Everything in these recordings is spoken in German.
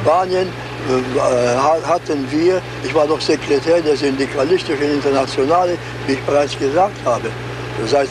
Spanien hatten wir, ich war doch Sekretär der Syndikalistischen Internationale, wie ich bereits gesagt habe, seit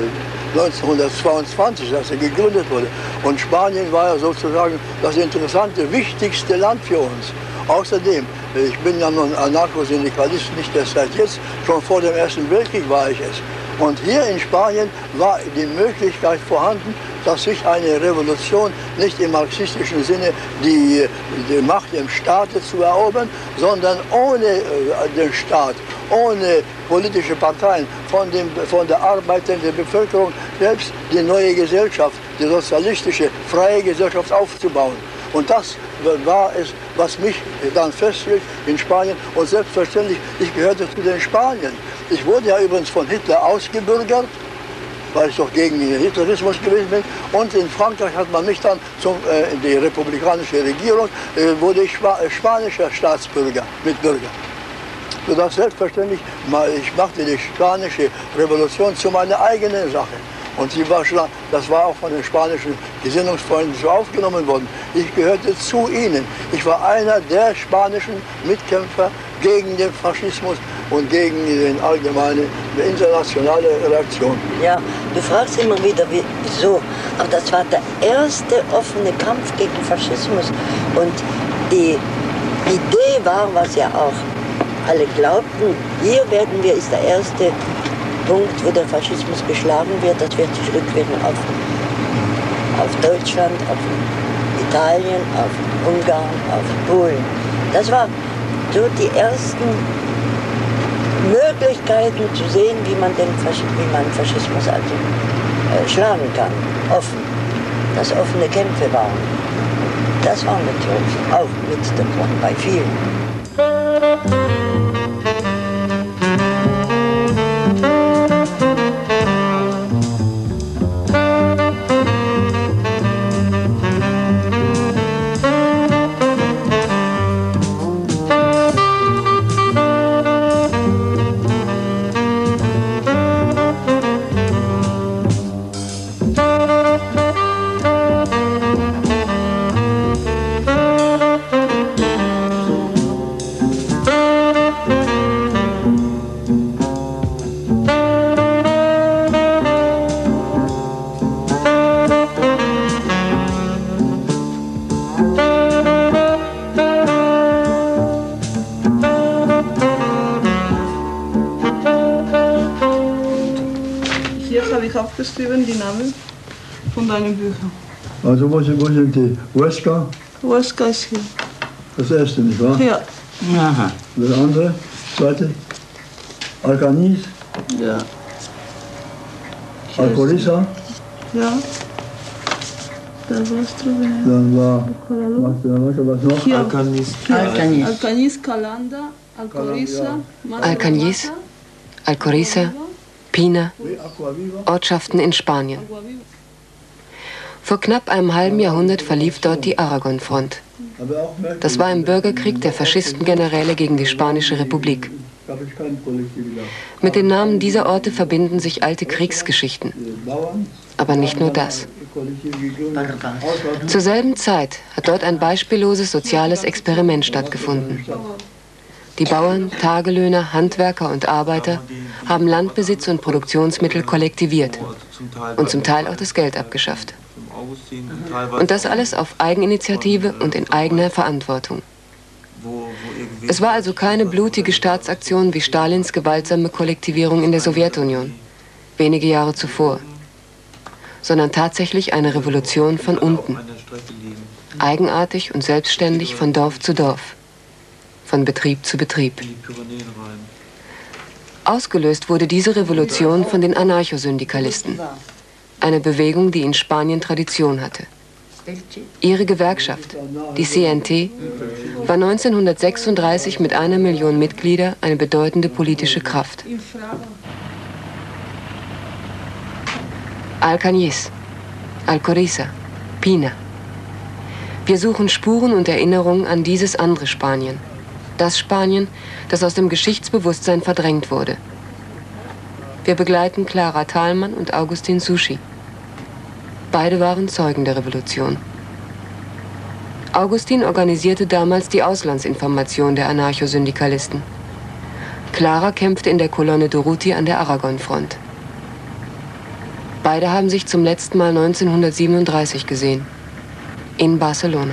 1922, als er gegründet wurde. Und Spanien war ja sozusagen das interessante, wichtigste Land für uns. Außerdem, ich bin ja nun Anarchosyndikalist, nicht erst seit jetzt, schon vor dem Ersten Weltkrieg war ich es. Und hier in Spanien war die Möglichkeit vorhanden, dass sich eine Revolution nicht im marxistischen Sinne die Macht im Staate zu erobern, sondern ohne den Staat, ohne politische Parteien, von der arbeitenden Bevölkerung selbst die neue Gesellschaft, die sozialistische, freie Gesellschaft aufzubauen. Und das war es, was mich dann festhielt in Spanien. Und selbstverständlich, ich gehörte zu den Spaniern. Ich wurde ja übrigens von Hitler ausgebürgert, weil ich doch gegen den Hitlerismus gewesen bin. Und in Frankreich hat man mich dann die republikanische Regierung, wurde ich spanischer Staatsbürger, Mitbürger. Sodass selbstverständlich, ich machte die spanische Revolution zu meiner eigenen Sache. Und das war auch von den spanischen Gesinnungsfreunden so aufgenommen worden. Ich gehörte zu ihnen. Ich war einer der spanischen Mitkämpfer gegen den Faschismus und gegen die allgemeine internationale Reaktion. Ja, du fragst immer wieder, wieso. Aber das war der erste offene Kampf gegen Faschismus. Und die Idee war, was ja auch alle glaubten, hier ist der erste Punkt, wo der Faschismus geschlagen wird, das wird sich rückwirken auf Deutschland, auf Italien, auf Ungarn, auf Polen. Das waren so die ersten Möglichkeiten zu sehen, wie man Faschismus also schlagen kann, offen. Dass offene Kämpfe waren. Das war natürlich auch mit davon bei vielen. Aufgeschrieben, die Namen von deinen Büchern. Also wo sind die? Huesca? Huesca ist hier. Das erste, nicht wahr? Ja. Aha. Das andere? Zweite? Alcañiz? Ja. Alcoriza? Ja. Da warst du. Dann war was noch? Alcañiz. Alcañiz, Calanda, Alcoriza, Alcañiz, Alcoriza, Pina, Ortschaften in Spanien. Vor knapp einem halben Jahrhundert verlief dort die Aragon-Front. Das war im Bürgerkrieg der Faschistengeneräle gegen die Spanische Republik. Mit den Namen dieser Orte verbinden sich alte Kriegsgeschichten. Aber nicht nur das. Zur selben Zeit hat dort ein beispielloses soziales Experiment stattgefunden. Die Bauern, Tagelöhner, Handwerker und Arbeiter haben Landbesitz und Produktionsmittel kollektiviert und zum Teil auch das Geld abgeschafft. Und das alles auf Eigeninitiative und in eigener Verantwortung. Es war also keine blutige Staatsaktion wie Stalins gewaltsame Kollektivierung in der Sowjetunion, wenige Jahre zuvor, sondern tatsächlich eine Revolution von unten, eigenartig und selbstständig von Dorf zu Dorf. Von Betrieb zu Betrieb. Ausgelöst wurde diese Revolution von den Anarchosyndikalisten, eine Bewegung, die in Spanien Tradition hatte. Ihre Gewerkschaft, die CNT, war 1936 mit 1 Million Mitgliedern eine bedeutende politische Kraft. Alcañiz, Alcoriza, Pina. Wir suchen Spuren und Erinnerungen an dieses andere Spanien. Das Spanien, das aus dem Geschichtsbewusstsein verdrängt wurde. Wir begleiten Clara Thalmann und Augustin Souchy. Beide waren Zeugen der Revolution. Augustin organisierte damals die Auslandsinformation der Anarchosyndikalisten. Clara kämpfte in der Kolonne Durruti an der Aragon-Front. Beide haben sich zum letzten Mal 1937 gesehen. In Barcelona.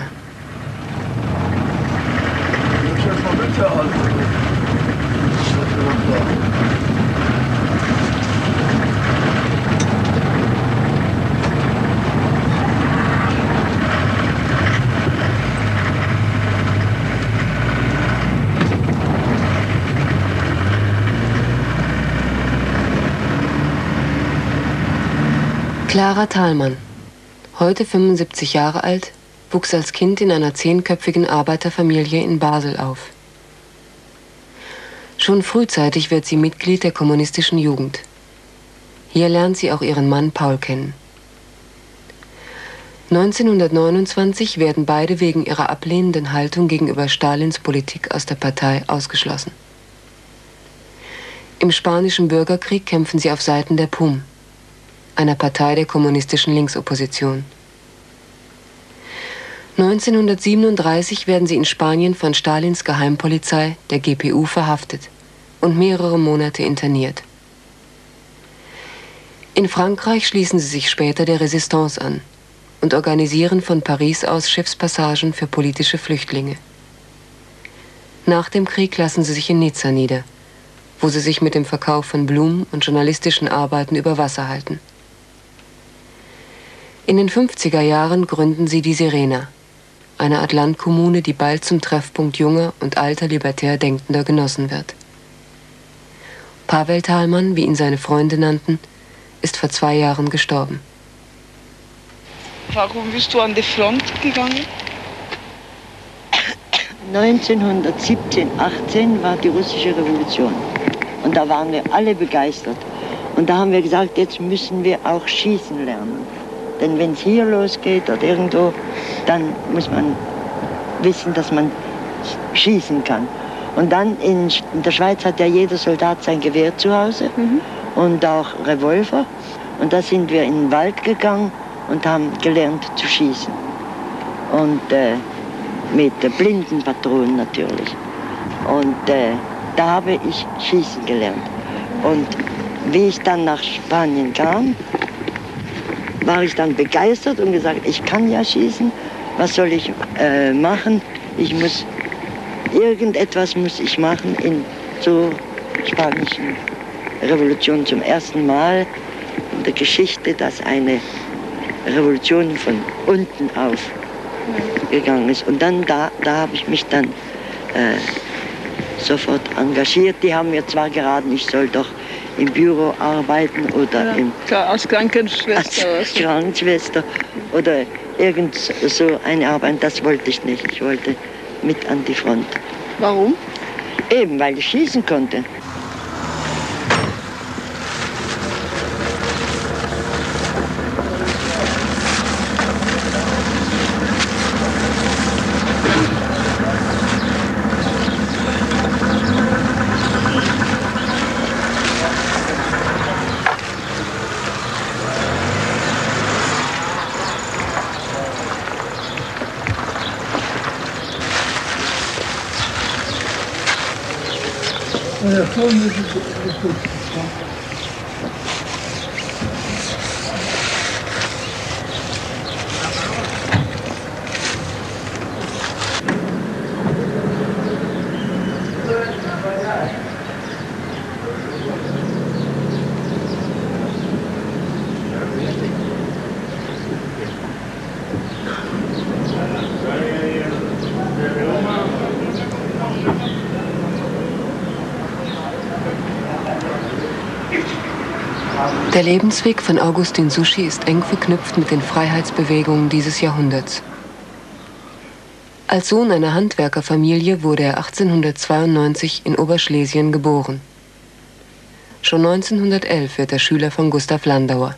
Clara Thalmann, heute 75 Jahre alt, wuchs als Kind in einer 10-köpfigen Arbeiterfamilie in Basel auf. Schon frühzeitig wird sie Mitglied der kommunistischen Jugend. Hier lernt sie auch ihren Mann Paul kennen. 1929 werden beide wegen ihrer ablehnenden Haltung gegenüber Stalins Politik aus der Partei ausgeschlossen. Im Spanischen Bürgerkrieg kämpfen sie auf Seiten der PUM, einer Partei der kommunistischen Linksopposition. 1937 werden sie in Spanien von Stalins Geheimpolizei, der GPU, verhaftet und mehrere Monate interniert. In Frankreich schließen sie sich später der Resistance an und organisieren von Paris aus Schiffspassagen für politische Flüchtlinge. Nach dem Krieg lassen sie sich in Nizza nieder, wo sie sich mit dem Verkauf von Blumen und journalistischen Arbeiten über Wasser halten. In den 50er Jahren gründen sie die Sirena, eine Art Landkommune, die bald zum Treffpunkt junger und alter libertär denkender Genossen wird. Pavel Thalmann, wie ihn seine Freunde nannten, ist vor 2 Jahren gestorben. Warum bist du an die Front gegangen? 1917, 18 war die russische Revolution. Und da waren wir alle begeistert. Und da haben wir gesagt, jetzt müssen wir auch schießen lernen. Denn wenn es hier losgeht oder irgendwo, dann muss man wissen, dass man schießen kann. Und dann in der Schweiz hat ja jeder Soldat sein Gewehr zu Hause und auch Revolver. Und da sind wir in den Wald gegangen und haben gelernt zu schießen. Und mit blinden Patronen natürlich. Und da habe ich schießen gelernt. Und wie ich dann nach Spanien kam, war ich dann begeistert und gesagt, ich kann ja schießen, was soll ich machen? Irgendetwas muss ich machen zur spanischen Revolution zum ersten Mal in der Geschichte, dass eine Revolution von unten auf gegangen ist. Und dann da habe ich mich dann sofort engagiert. Die haben mir zwar geraten, ich soll doch im Büro arbeiten oder als Krankenschwester. Als Krankenschwester oder irgend so eine Arbeit, das wollte ich nicht. Ich wollte mit an die Front. Warum? Eben, weil ich schießen konnte. Der Lebensweg von Augustin Souchy ist eng verknüpft mit den Freiheitsbewegungen dieses Jahrhunderts. Als Sohn einer Handwerkerfamilie wurde er 1892 in Oberschlesien geboren. Schon 1911 wird er Schüler von Gustav Landauer.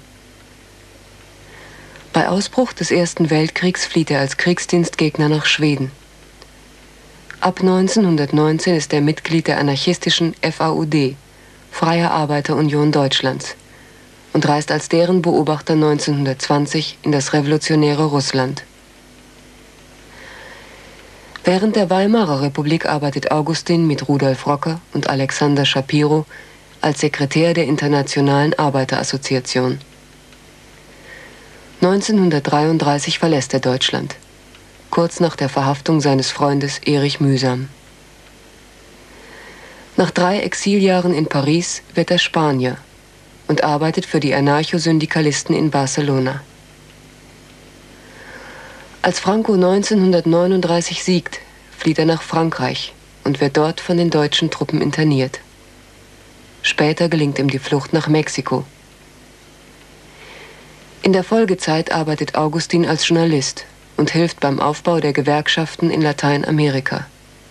Bei Ausbruch des Ersten Weltkriegs flieht er als Kriegsdienstgegner nach Schweden. Ab 1919 ist er Mitglied der anarchistischen FAUD, Freie Arbeiterunion Deutschlands, und reist als deren Beobachter 1920 in das revolutionäre Russland. Während der Weimarer Republik arbeitet Augustin mit Rudolf Rocker und Alexander Shapiro als Sekretär der Internationalen Arbeiterassoziation. 1933 verlässt er Deutschland, kurz nach der Verhaftung seines Freundes Erich Mühsam. Nach 3 Exiljahren in Paris wird er Spanier und arbeitet für die Anarchosyndikalisten in Barcelona. Als Franco 1939 siegt, flieht er nach Frankreich und wird dort von den deutschen Truppen interniert. Später gelingt ihm die Flucht nach Mexiko. In der Folgezeit arbeitet Augustin als Journalist und hilft beim Aufbau der Gewerkschaften in Lateinamerika.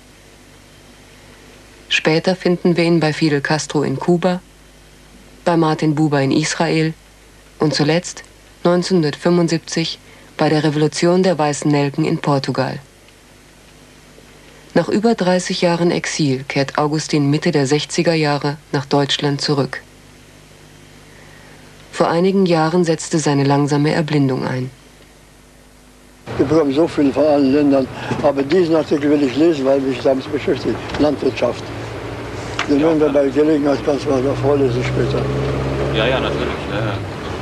Später finden wir ihn bei Fidel Castro in Kuba, bei Martin Buber in Israel und zuletzt 1975 bei der Revolution der Weißen Nelken in Portugal. Nach über 30 Jahren Exil kehrt Augustin Mitte der 60er Jahre nach Deutschland zurück. Vor einigen Jahren setzte seine langsame Erblindung ein. Wir bekommen so viel von allen Ländern, aber diesen Artikel will ich lesen, weil mich damit beschäftigt. Landwirtschaft. Den werden wir bei Gelegenheit ganz mal vorlesen später. Ja, ja, natürlich. Ja.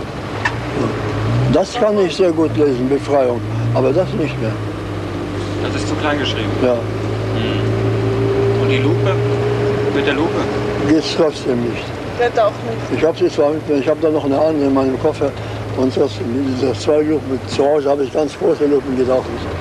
Das kann ich sehr gut lesen, Befreiung, aber das nicht mehr. Das ist zu klein geschrieben. Ja. Und die Lupe? Mit der Lupe? Geht's trotzdem nicht. Geht auch nicht. Ich habe sie zwar mit mir, ich habe da noch eine andere in meinem Koffer und das, diese 2 Lupen, zu Hause habe ich ganz große Lupen, geht auch nicht.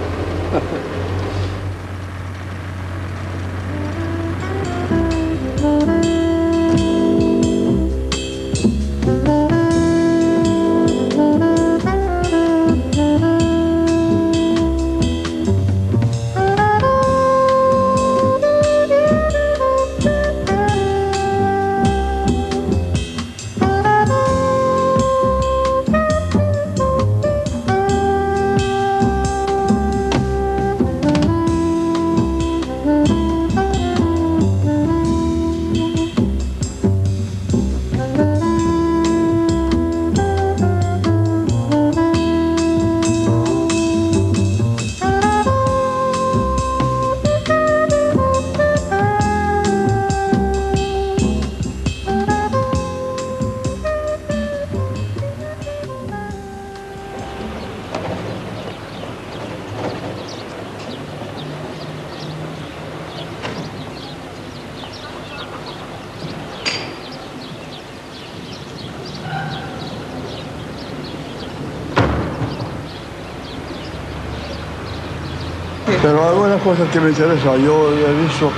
Pero algunas cosas que me interesan, yo he visto,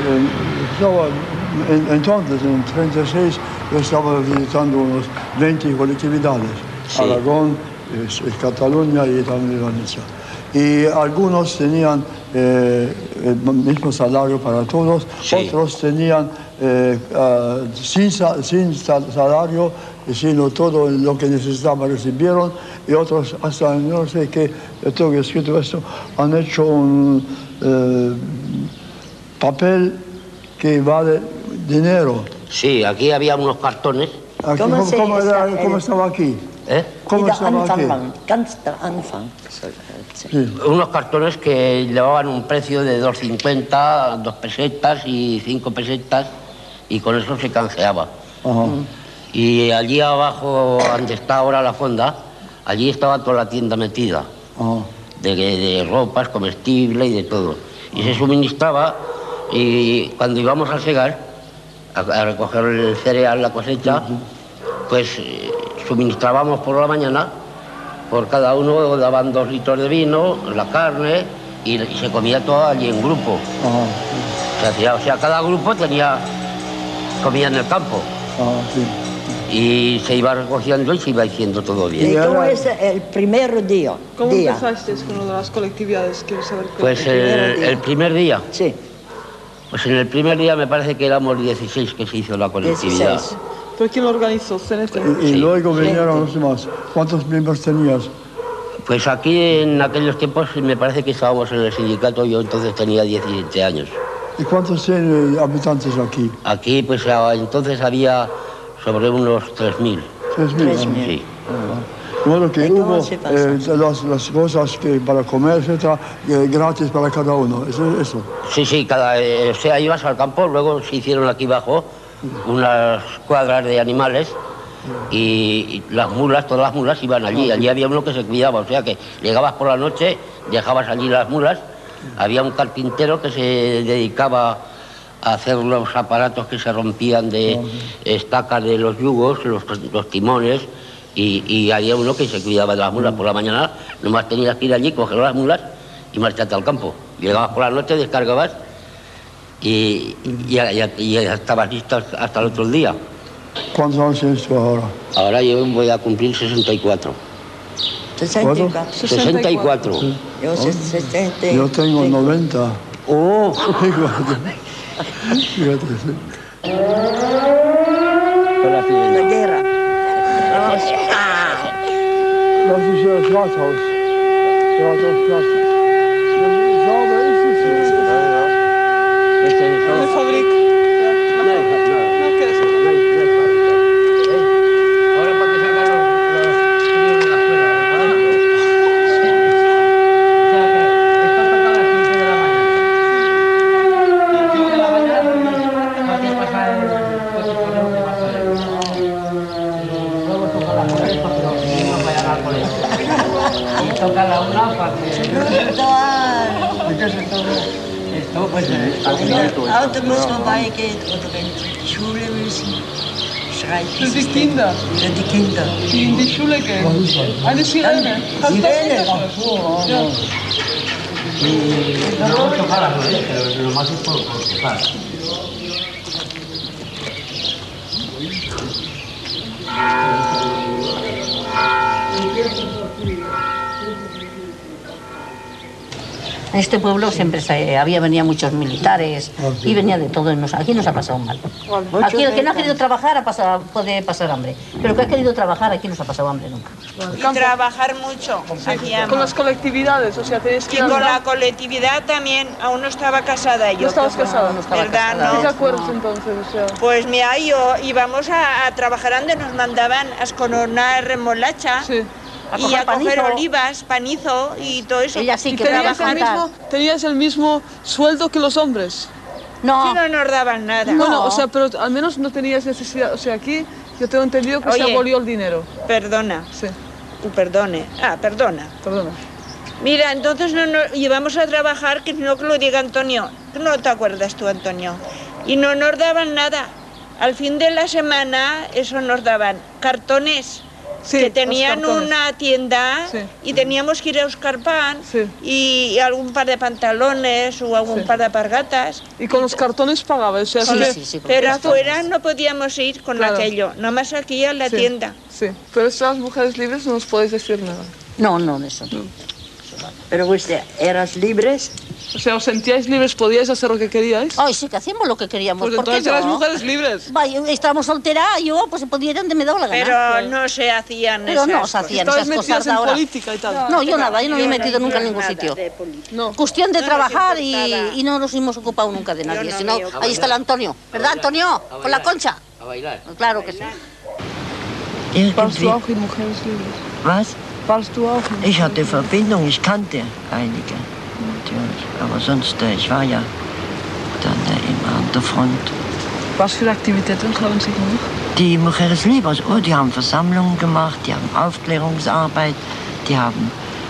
entonces en 36 yo estaba visitando unos 20 colectividades, sí. Aragón, Cataluña y también Valencia. Y algunos tenían el mismo salario para todos, sí. Otros tenían sin salario, sino todo lo que necesitaban recibieron, y otros hasta no sé qué, tengo que escrito esto, han hecho un papel que vale dinero. Sí, aquí había unos cartones. Aquí, ¿Cómo estaba aquí? ¿Cómo estaba aquí? Ganz der Anfang. Sí. Unos cartones que llevaban un precio de 2,50, 2 pesetas y 5 pesetas, y con eso se canjeaba. Ajá. Y allí abajo, donde está ahora la fonda, allí estaba toda la tienda metida, de ropas, comestibles y de todo. Y se suministraba, y cuando íbamos a segar, a recoger el cereal, la cosecha, pues suministrábamos por la mañana, por cada uno daban 2 litros de vino, la carne, y se comía todo allí en grupo. O sea, cada grupo comía en el campo. Sí. Y se iba recogiendo y se iba haciendo todo bien. ¿Y cómo es el primer día? ¿Cómo empezaste con las colectividades? Quiero saber. Pues el primer día. Sí. Pues en el primer día me parece que éramos 16 que se hizo la colectividad. 16. ¿Pero quién lo organizó? Y Sí. luego vinieron los demás. ¿Cuántos miembros tenías? Pues aquí en aquellos tiempos me parece que estábamos en el sindicato, yo entonces tenía 17 años. ¿Y cuántos tienen habitantes aquí? Aquí pues entonces había sobre unos 3.000. 3.000. Sí. modo che hubo ¿Cómo se pasa? las cosas que para comer, etcétera, gratis para cada uno. Eso. Sí, sí, o sea, ibas al campo, luego se hicieron aquí abajo unas cuadras de animales y las mulas, todas las mulas iban allí. Allí había uno que se cuidaba, o sea que llegabas por la noche, dejabas allí las mulas, había un carpintero que se dedicaba a hacer los aparatos que se rompían de estacas de los yugos, los timones, y había uno que se cuidaba de las mulas. Por la mañana nomás tenías que ir allí, coger las mulas y marcharte al campo. Llegabas por la noche, descargabas y ya estabas listo hasta el otro día. ¿Cuántos años tienes tú ahora? Ahora yo voy a cumplir 64. 64. 64. Yo 60. Yo tengo 90. ¡Oh! Fíjate, sí. La guerra. Das ist ja das Rathaus. Rathausplatz. Sauber ist es jetzt. De fabriek. No, ¿qué es? Ahora para que salgan los críos de la escuela. O sea que esto toca a las 7 de la mañana. A las 7 de la mañana no te pasa el coche por el que pasa el... Luego toca la 9 porque los niños vayan al colegio. Y toca la 1 para que... Esto pues... Auto muss vorbeigehen oder wenn sie in die Schule müssen, schreit Für die Kinder, Für die Kinder. die in die Schule gehen. Eine Sirene. Hast du das Sirene. gehört? Ja. No toca la 9, pero lo más es por tocar. En este pueblo siempre venía muchos militares y venía de todo. Aquí nos ha pasado mal. Aquí el que no ha querido trabajar puede pasar hambre, pero el que ha querido trabajar aquí no se ha pasado hambre nunca. Y trabajar mucho hacíamos. Con las colectividades, o sea, tenéis que Y ir con al- la colectividad también, aún no estaba casada yo. ¿No estabas casada? No estaba ¿Verdad? casada. ¿Qué te No. acuerdas entonces? O sea, Pues mira, íbamos a trabajar donde nos mandaban a escoronar remolacha sí. y a coger panizo. olivas, panizo y todo eso. Ella sí ¿Y que tenías el mismo sueldo que los hombres? No, Sí, no nos daban nada. No. Bueno, o sea, pero al menos no tenías necesidad. O sea, aquí yo tengo entendido que se Oye. abolió el dinero. Perdona, Sí, perdone. Perdona. perdona. Mira, entonces no nos llevamos a trabajar, que no que lo diga Antonio. No te acuerdas tú, Antonio. Y no nos daban nada. Al fin de la semana, eso nos daban cartones. Sí, que los tenían cartones. una tienda Sí. y teníamos que ir a buscar pan Sí. y algún par de pantalones o algún Sí. par de alpargatas. Y con los cartones pagabas. O sea, Sí, que- sí, con Pero esto. afuera no podíamos ir con Claro. aquello, nomás aquí a la Sí, tienda. Sí, pero estas mujeres libres no nos podéis decir nada. no, de eso no. Pero usted, ¿eras libres? O sea, ¿os sentíais libres? ¿Podíais hacer lo que queríais? Ay, sí que hacíamos lo que queríamos. Pues ¿Por qué entonces eras no? mujeres libres. Vaya, estábamos solteras, yo pues podía ir donde me daba la gana. Pero no se hacían Pero no esas se hacían Estabais esas metidas cosas en ahora. política y tal. No, yo nada, yo no me he metido nunca en ningún nada sitio. de política. No. Cuestión de No nos trabajar importaba. y no nos hemos ocupado nunca de nadie. no Sino, me ahí está el Antonio, ¿verdad, Antonio? Con la concha. A bailar. Claro que sí. Warst du Irgendwie. auch in Mujeres Libres? Was? Warst du auch in Ich hatte Verbindung, ich kannte einige. Natürlich. Aber sonst, ich war ja dann immer an der Front. Was für Aktivitäten haben Sie gemacht? Die Mujeres Libres, oh, die haben Versammlungen gemacht, die haben Aufklärungsarbeit, die haben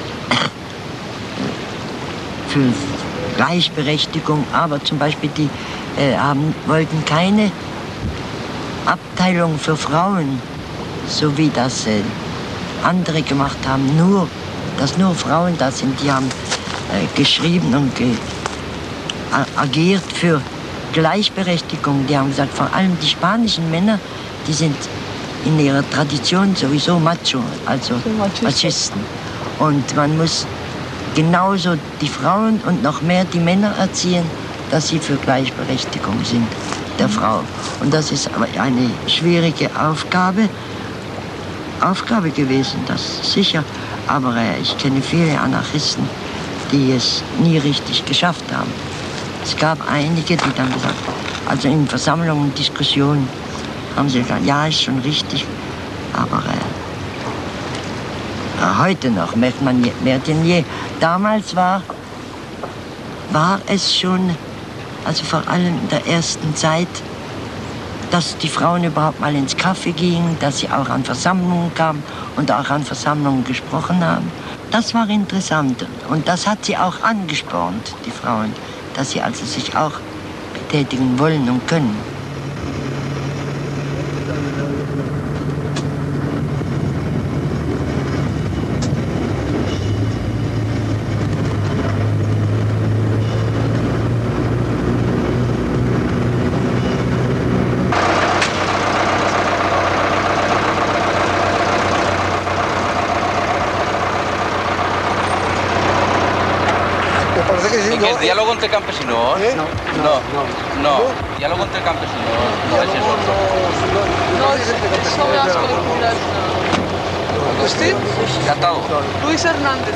für Gleichberechtigung, aber zum Beispiel die wollten keine Abteilung für Frauen, so wie das andere gemacht haben, dass nur Frauen da sind. Die haben geschrieben und agiert für Gleichberechtigung. Die haben gesagt, vor allem die spanischen Männer, die sind in ihrer Tradition sowieso macho, also Machisten. Und man muss genauso die Frauen und noch mehr die Männer erziehen, dass sie für Gleichberechtigung sind der Frau. Und das ist aber eine schwierige Aufgabe gewesen, das sicher. Aber ich kenne viele Anarchisten, die es nie richtig geschafft haben. Es gab einige, die dann gesagt haben, also in Versammlungen, Diskussionen, haben sie gesagt, ja, ist schon richtig, aber Heute noch merkt man mehr denn je. Damals war es schon, also vor allem in der ersten Zeit, dass die Frauen überhaupt mal ins Café gingen, dass sie auch an Versammlungen kamen und auch an Versammlungen gesprochen haben. Das war interessant und das hat sie auch angespornt, die Frauen, dass sie also sich auch betätigen wollen und können. ¿El diálogo entre campesinos? ¿Eh? No. Diálogo entre campesinos. No, es eso. No me das películas. ¿Agustín? Encantado. Luis Hernández.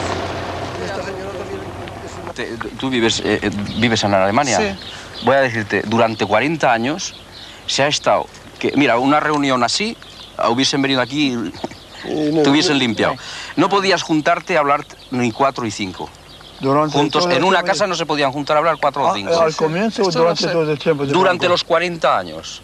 Tú vives en Alemania. Sí. Voy a decirte, durante 40 años se ha estado... mira, una reunión así, hubiesen venido aquí y te hubiesen limpiado. No podías juntarte a hablar ni 4 y 5. Juntos, en una casa no se podían juntar a hablar 4 o 5. ¿Al comienzo o durante todo el tiempo? Durante los 40 años.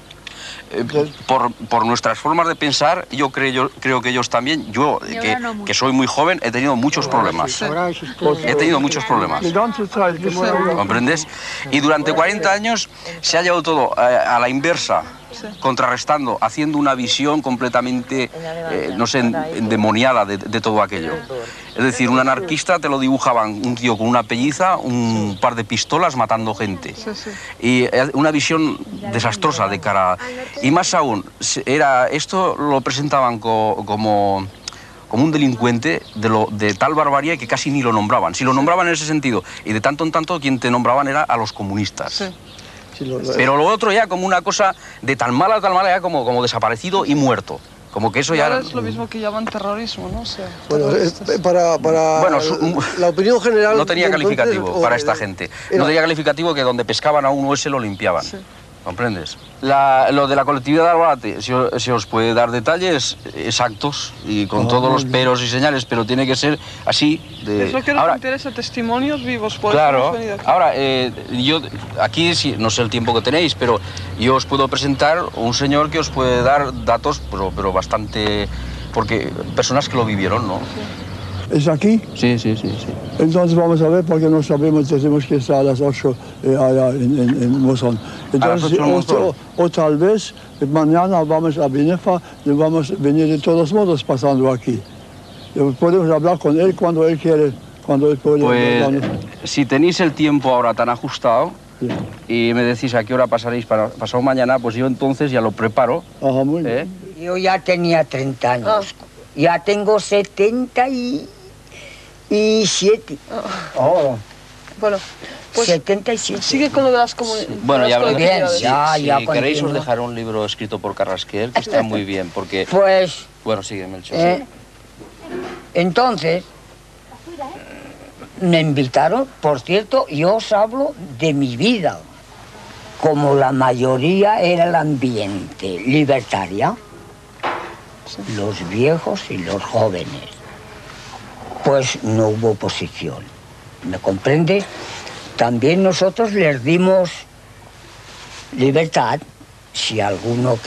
Por nuestras formas de pensar, yo creo que ellos también, yo que soy muy joven, he tenido muchos problemas. He tenido muchos problemas. ¿Comprendes? Y durante 40 años se ha llevado todo a la inversa, contrarrestando, haciendo una visión completamente, no sé, endemoniada de todo aquello. Es decir, un anarquista te lo dibujaban un tío con una pelliza, un par de pistolas matando gente. Y una visión desastrosa de cara. Y más aún, esto lo presentaban como un delincuente de tal barbarie que casi ni lo nombraban. Si lo nombraban en ese sentido, y de tanto en tanto quien te nombraban era a los comunistas. Pero lo otro ya como una cosa de tan mala, ya como desaparecido y muerto. Como que eso ya... Ahora es lo mismo que llaman terrorismo, ¿no? O sea, bueno, bueno, la opinión general... No tenía calificativo para esta gente. No tenía calificativo que donde pescaban a uno ese lo limpiaban. Sí. ¿Comprendes? Lo de la colectividad de Albalate, se os puede dar detalles exactos y con todos los peros y señales, pero tiene que ser así. Es lo que nos interesa, testimonios vivos. Por claro. Eso aquí. Ahora, yo aquí no sé el tiempo que tenéis, pero yo os puedo presentar un señor que os puede dar datos, pero bastante... porque personas que lo vivieron, ¿no? Sí. ¿Es aquí? Sí. Entonces vamos a ver, porque no sabemos, tenemos que estar a las 8 allá en Mosón. Entonces, o tal vez mañana vamos a Binefa y vamos a venir de todos modos pasando aquí. Podemos hablar con él cuando él quiere, cuando él puede. Pues, si tenéis el tiempo ahora tan ajustado y me decís a qué hora pasaréis pasado mañana, pues yo entonces ya lo preparo. Ajá, muy bien. Yo ya tenía 30 años. Ya tengo 77. Bueno, pues 77. Sigue con lo de las comunidades. Bueno, ya bien, si queréis os dejaré un libro escrito por Carrasquel, que está muy bien, porque... Pues... Bueno, sígueme el show. Entonces, me invitaron, por cierto, yo os hablo de mi vida. Como la mayoría era el ambiente libertaria, los viejos y los jóvenes, pues no hubo oposición. ¿Me comprende? También nosotros les dimos libertad si algunos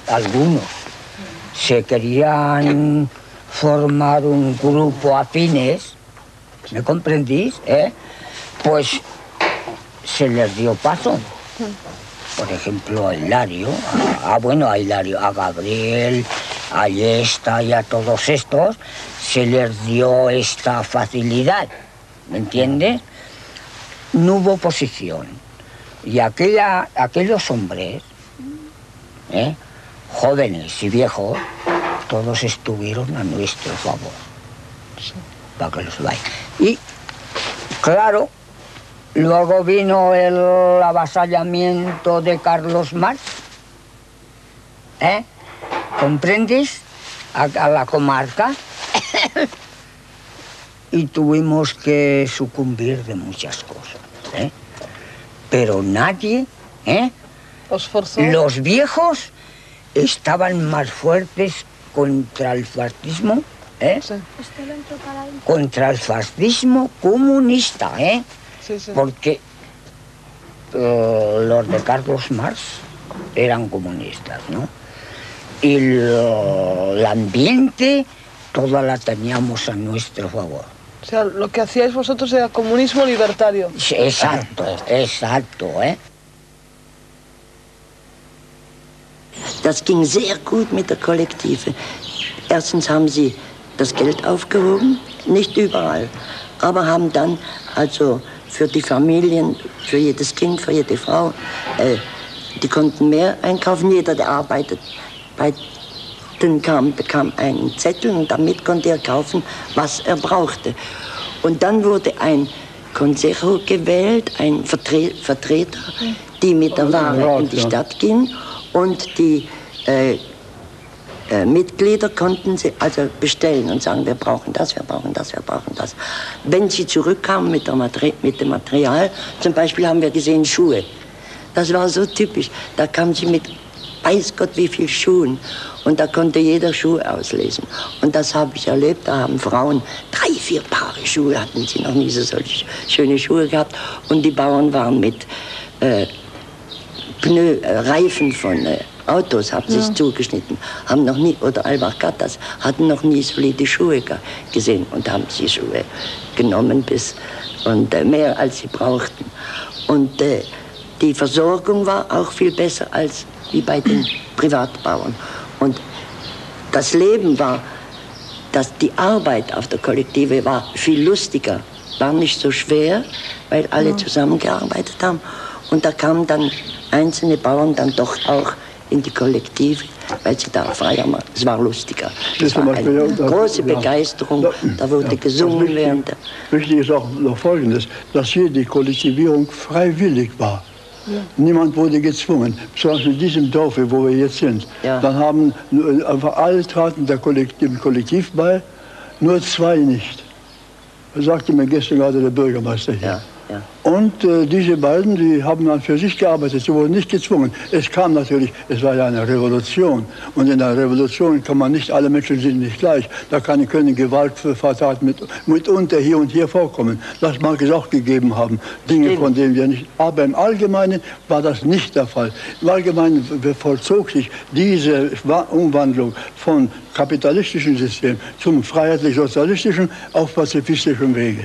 se querían formar un grupo afines, ¿me comprendís? Pues se les dio paso. Por ejemplo, a Hilario, a Gabriel, a Yesta y a todos estos se les dio esta facilidad, ¿me entiendes? No hubo oposición. Y aquellos hombres, jóvenes y viejos, todos estuvieron a nuestro favor, para que los veáis. Y, claro, luego vino el avasallamiento de Carlos Marx, ¿comprendes? A la comarca. Y tuvimos que sucumbir de muchas cosas, Pero nadie, ¿Os forzó? Los viejos estaban más fuertes contra el fascismo contra el fascismo comunista, porque los de Carlos Marx eran comunistas, ¿no? Y el ambiente, toda la teníamos a nuestro favor. O sea, lo que hacíais vosotros era comunismo libertario. Exacto, exacto, Das ging sehr gut mit der Kollektive. Erstens haben sie das Geld aufgehoben, nicht überall, aber haben dann also für die Familien, für jedes Kind, für jede Frau, die konnten mehr einkaufen. Jeder, der arbeitet, bekam einen Zettel und damit konnte er kaufen, was er brauchte. Und dann wurde ein Consejo gewählt, ein Vertreter, die mit der Ware in die Stadt ging und die Mitglieder konnten sie also bestellen und sagen, wir brauchen das, wir brauchen das, wir brauchen das. Wenn sie zurückkamen mit dem Material, zum Beispiel haben wir gesehen Schuhe. Das war so typisch. Da kamen sie mit weiß Gott wie viel Schuhen und da konnte jeder Schuhe auslesen. Und das habe ich erlebt, da haben Frauen 3, 4 Paare Schuhe, hatten sie noch nie so solche schöne Schuhe gehabt. Und die Bauern waren mit Reifen von Autos, haben sie es zugeschnitten, haben noch nie, oder Alpargatas, hatten noch nie solide Schuhe gesehen und haben sie Schuhe genommen und mehr als sie brauchten. Und die Versorgung war auch viel besser als wie bei den Privatbauern. Und das Leben war, dass die Arbeit auf der Kollektive war viel lustiger, war nicht so schwer, weil alle zusammengearbeitet haben. Und da kamen dann einzelne Bauern dann doch auch in die Kollektive, weil sie da freier waren. Es war lustiger. Es war eine große Begeisterung, da wurde gesungen während. Wichtig ist auch noch Folgendes, dass hier die Kollektivierung freiwillig war. Ja. Niemand wurde gezwungen. Zum Beispiel in diesem Dorf, wo wir jetzt sind, dann haben einfach alle traten dem Kollektiv bei, nur 2 nicht. Das sagte mir gestern gerade der Bürgermeister hier. Ja. Ja. Und diese beiden, die haben dann für sich gearbeitet, sie wurden nicht gezwungen. Es kam natürlich, es war ja eine Revolution. Und in der Revolution kann man nicht, alle Menschen sind nicht gleich. Da können Gewalttaten mitunter hier und hier vorkommen. Das mag es auch gegeben haben, Dinge, von denen wir nicht. Aber im Allgemeinen war das nicht der Fall. Im Allgemeinen vollzog sich diese Umwandlung von kapitalistischem System zum freiheitlich-sozialistischen auf pazifistischem Wege.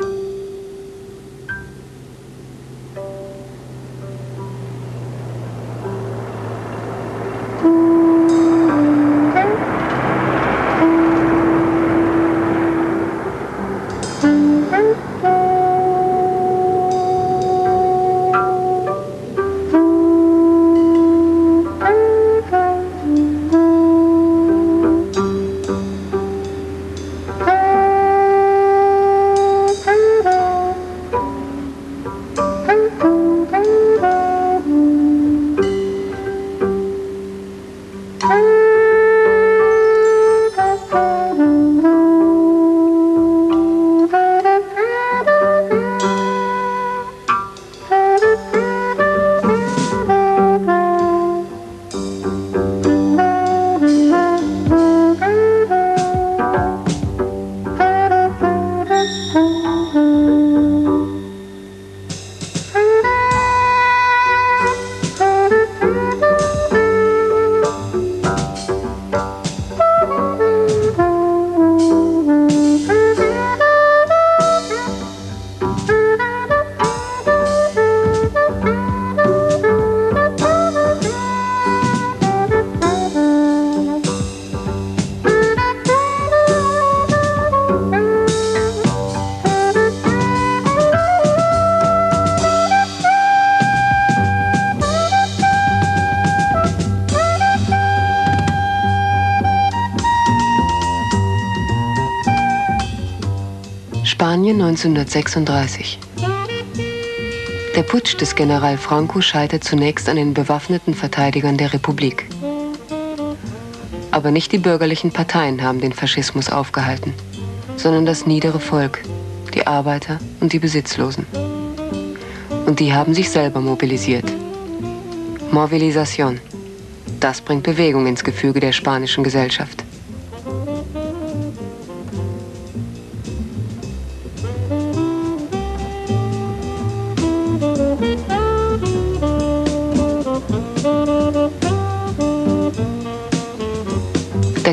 Spanien 1936. Der Putsch des General Franco scheitert zunächst an den bewaffneten Verteidigern der Republik. Aber nicht die bürgerlichen Parteien haben den Faschismus aufgehalten, sondern das niedere Volk, die Arbeiter und die Besitzlosen. Und die haben sich selber mobilisiert. Movilización. Das bringt Bewegung ins Gefüge der spanischen Gesellschaft.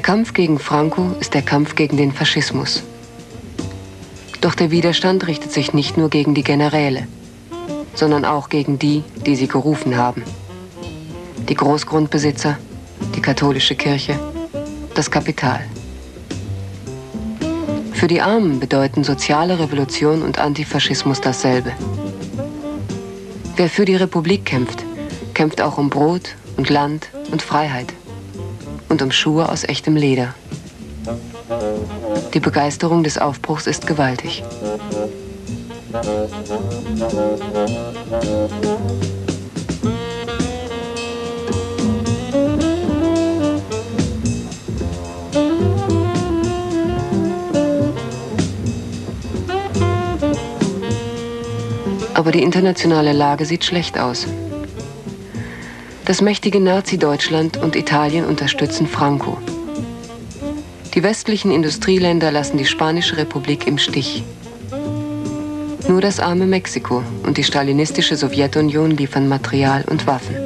Kampf gegen Franco ist der Kampf gegen den Faschismus. Doch der Widerstand richtet sich nicht nur gegen die Generäle, sondern auch gegen die, die sie gerufen haben. Die Großgrundbesitzer, die katholische Kirche, das Kapital. Für die Armen bedeuten soziale Revolution und Antifaschismus dasselbe. Wer für die Republik kämpft, kämpft auch um Brot und Land und Freiheit und um Schuhe aus echtem Leder. Die Begeisterung des Aufbruchs ist gewaltig. Aber die internationale Lage sieht schlecht aus. Das mächtige Nazi-Deutschland und Italien unterstützen Franco. Die westlichen Industrieländer lassen die Spanische Republik im Stich. Nur das arme Mexiko und die stalinistische Sowjetunion liefern Material und Waffen.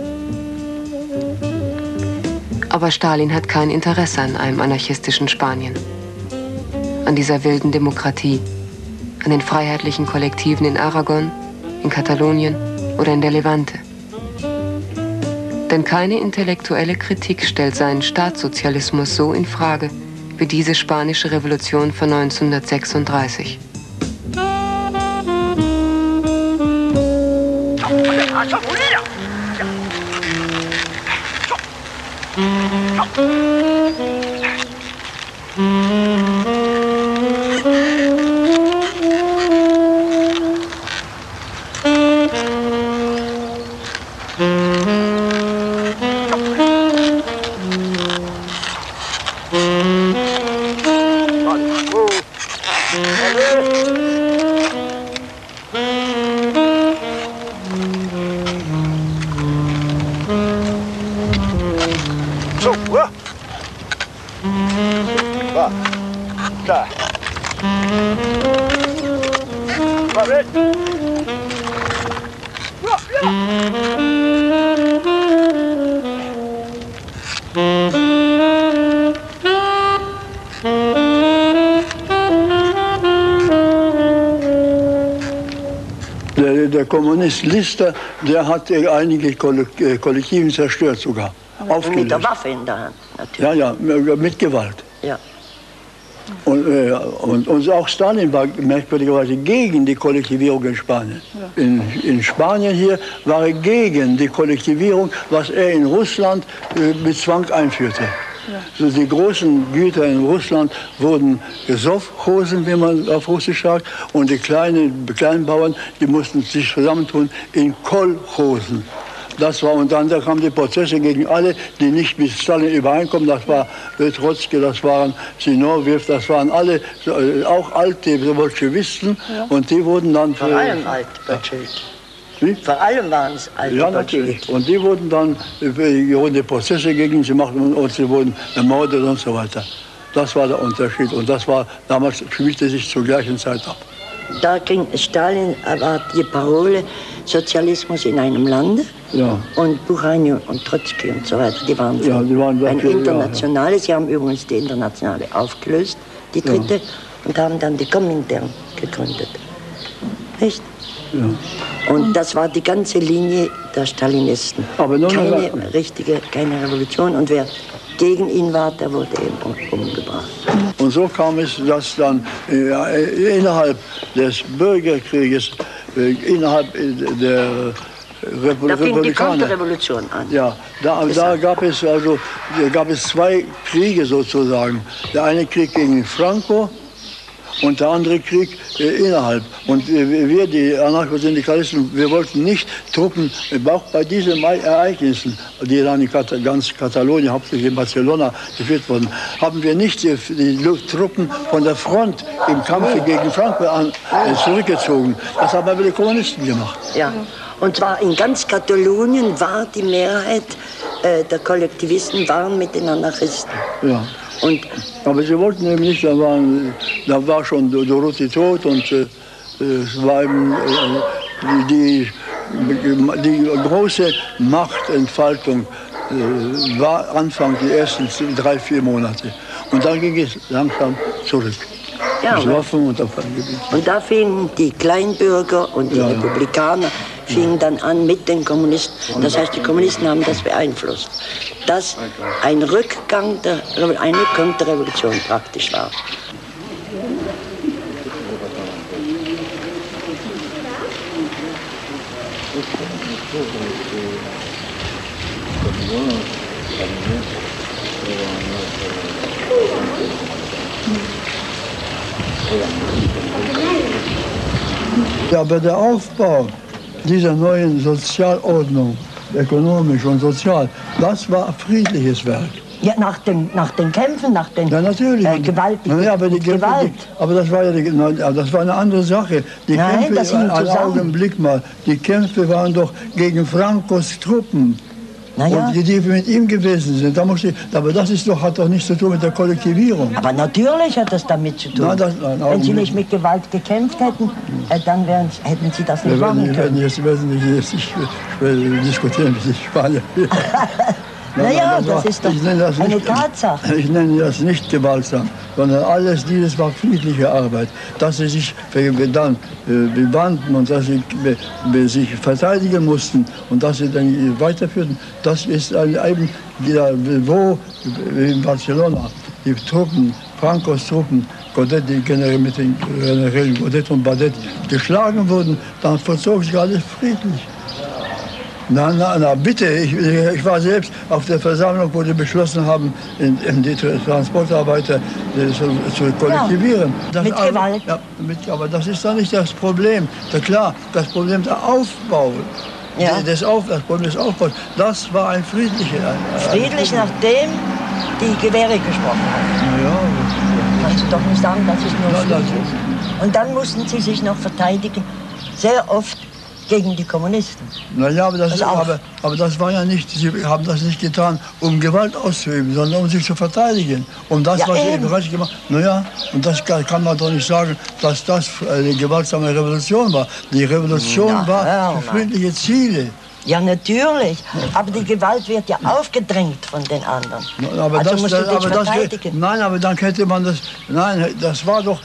Aber Stalin hat kein Interesse an einem anarchistischen Spanien, an dieser wilden Demokratie, an den freiheitlichen Kollektiven in Aragon, in Katalonien oder in der Levante. Denn keine intellektuelle Kritik stellt seinen Staatssozialismus so in Frage wie diese spanische Revolution von 1936. Der Kommunist Lister, der hat einige Kollektiven zerstört sogar. Aufgelöst. Mit der Waffe in der Hand, natürlich. Ja, mit Gewalt. Ja. Und auch Stalin war merkwürdigerweise gegen die Kollektivierung in Spanien. Ja. In Spanien hier war er gegen die Kollektivierung, was er in Russland mit Zwang einführte. Ja. Also die großen Güter in Russland wurden Gesovchosen, wie man auf Russisch sagt, und die kleinen Bauern, die mussten sich zusammentun in Kolchosen. Das war, und dann da kamen die Prozesse gegen alle, die nicht mit Stalin übereinkommen. Das war Trotzki, das waren Zinoviev, das waren alle, auch alte Bolschewisten. Ja. Und die wurden dann... Vor allem alte Bolschewisten. Wie? Vor allem waren es alte Ja, natürlich. Und die wurden dann, die Prozesse gegen sie machen und sie wurden ermordet und so weiter. Das war der Unterschied. Und das war, damals spielte sich zur gleichen Zeit ab. Da ging Stalin, war die Parole Sozialismus in einem Lande. Ja. Und Buchanin und Trotzki und so weiter, die waren ein Internationale. Sie haben übrigens die Internationale aufgelöst, die dritte, und haben dann die Komintern gegründet. Nicht? Ja. Und das war die ganze Linie der Stalinisten. Aber keine Revolution. Und wer gegen ihn war, der wurde eben umgebracht. Und so kam es, dass dann innerhalb des Bürgerkrieges, innerhalb der Da fing die Konterrevolution an. Ja, da gab es zwei Kriege sozusagen. Der eine Krieg gegen Franco und der andere Krieg innerhalb. Und wir, die Anarchosyndikalisten, wir wollten nicht Truppen, auch bei diesen Ereignissen, die dann in ganz Katalonien, hauptsächlich in Barcelona geführt wurden, haben wir nicht die Truppen von der Front im Kampf gegen Franco zurückgezogen. Das haben aber die Kommunisten gemacht. Ja. Und zwar in ganz Katalonien war die Mehrheit der Kollektivisten waren mit den Anarchisten. Ja. Aber sie wollten eben nicht, da war schon Dorothy tot und es war eben die große Machtentfaltung war Anfang die ersten 3-4 Monate. Und dann ging es langsam zurück. Ja, und da fingen die Kleinbürger und die Republikaner fingen dann an mit den Kommunisten. Das heißt, die Kommunisten haben das beeinflusst, dass ein Rückgang, eine Konterrevolution praktisch war. Ja, aber der Aufbau dieser neuen Sozialordnung, ökonomisch und sozial, das war friedliches Werk. Ja, nach den Kämpfen, nach den Gewalt. Ja, aber Gewalt. Aber das war das war eine andere Sache. Die Nein, Kämpfe, einen Augenblick mal, die Kämpfe waren doch gegen Francos Truppen. Und die mit ihm gewesen sind. Aber das hat doch nichts zu tun mit der Kollektivierung. Aber natürlich hat das damit zu tun. Wenn Sie nicht mit Gewalt gekämpft hätten, dann hätten Sie das nicht machen können. Wir werden nicht diskutieren mit Spanien. Naja, das ist doch eine Tatsache. Ich nenne das nicht gewaltsam, sondern dieses war friedliche Arbeit. Dass sie sich dann bewandten und dass sie sich verteidigen mussten und dass sie dann weiterführten, das ist eben wo in Barcelona die Truppen, Francos Truppen, Godet, die mit den Generälen Godet und Badet geschlagen wurden, dann vollzog sich alles friedlich. Na, bitte, ich war selbst auf der Versammlung, wo die beschlossen haben, die Transportarbeiter zu kollektivieren. Ja, mit Gewalt. Ja, aber das ist doch nicht das Problem. Klar, das Problem der Aufbau, das Problem des Aufbaus, das war ein friedlicher. Friedlich, nachdem die Gewehre gesprochen haben. Ja. Kannst du doch nicht sagen, das ist nur friedlich. Und dann mussten sie sich noch verteidigen, sehr oft gegen die Kommunisten. Naja, aber das war ja nicht, sie haben das nicht getan, um Gewalt auszuüben, sondern um sich zu verteidigen. Und das, was sie bereits gemacht haben. Naja, und das kann man doch nicht sagen, dass das eine gewaltsame Revolution war. Die Revolution war für friedliche Ziele. Ja, natürlich. Aber die Gewalt wird ja aufgedrängt von den anderen. Aber also musst du dich verteidigen. Nein, aber dann hätte man das... Nein, das war doch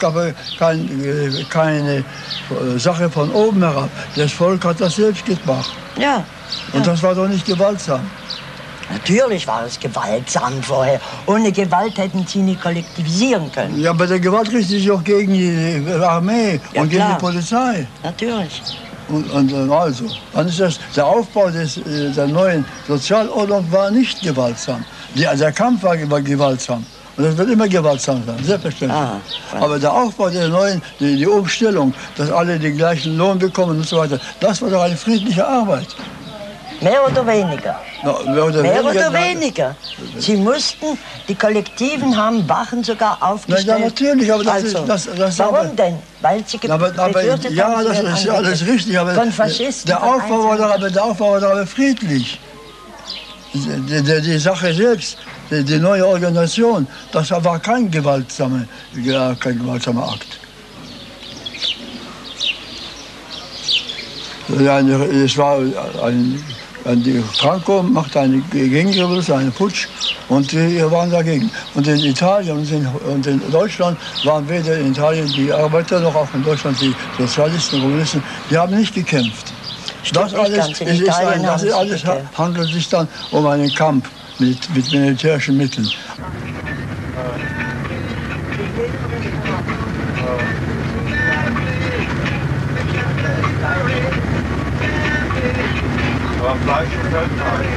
keine Sache von oben herab. Das Volk hat das selbst gemacht. Ja. Und das war doch nicht gewaltsam. Natürlich war es gewaltsam vorher. Ohne Gewalt hätten sie nicht kollektivisieren können. Ja, aber der Gewalt richtet sich auch gegen die Armee und gegen die Polizei. Natürlich. Und also, dann ist der Aufbau der neuen Sozialordnung war nicht gewaltsam. Der Kampf war gewaltsam. Und das wird immer gewaltsam sein, selbstverständlich. Aber der Aufbau der neuen, die Umstellung, dass alle den gleichen Lohn bekommen und so weiter, das war doch eine friedliche Arbeit. Mehr oder weniger? Mehr oder weniger. Sie mussten, die Kollektiven haben Wachen sogar aufgestellt. Ja, natürlich, aber warum denn? Weil sie befürchtet ja, das ist alles richtig, aber von Faschisten, der Aufbau war aber friedlich. Die Sache selbst, die neue Organisation, das war kein gewaltsamer Akt. Es war die Franco machte eine Gegenrevolution, einen Putsch, und wir waren dagegen. Und in Italien und in Deutschland waren weder in Italien die Arbeiter noch auch in Deutschland die Sozialisten und Kommunisten, die haben nicht gekämpft. Das alles handelt sich dann um einen Kampf mit militärischen Mitteln. Aber Fleisch und Feldfleisch.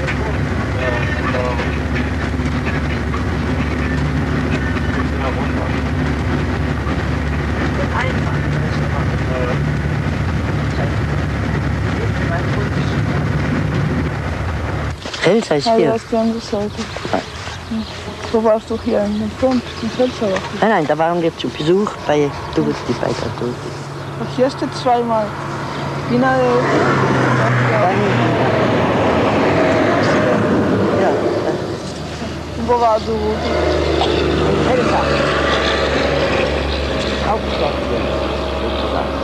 Elsa ist hier. Auf der anderen Seite. Wo warst du hier in dem Front, in Felser? Nein, da waren wir zu Besuch bei Tutti, bei der Tutti. Ach, hier ist jetzt zweimal. Ja. Und wo war du? In Elsa. Hauptstadt hier, sozusagen.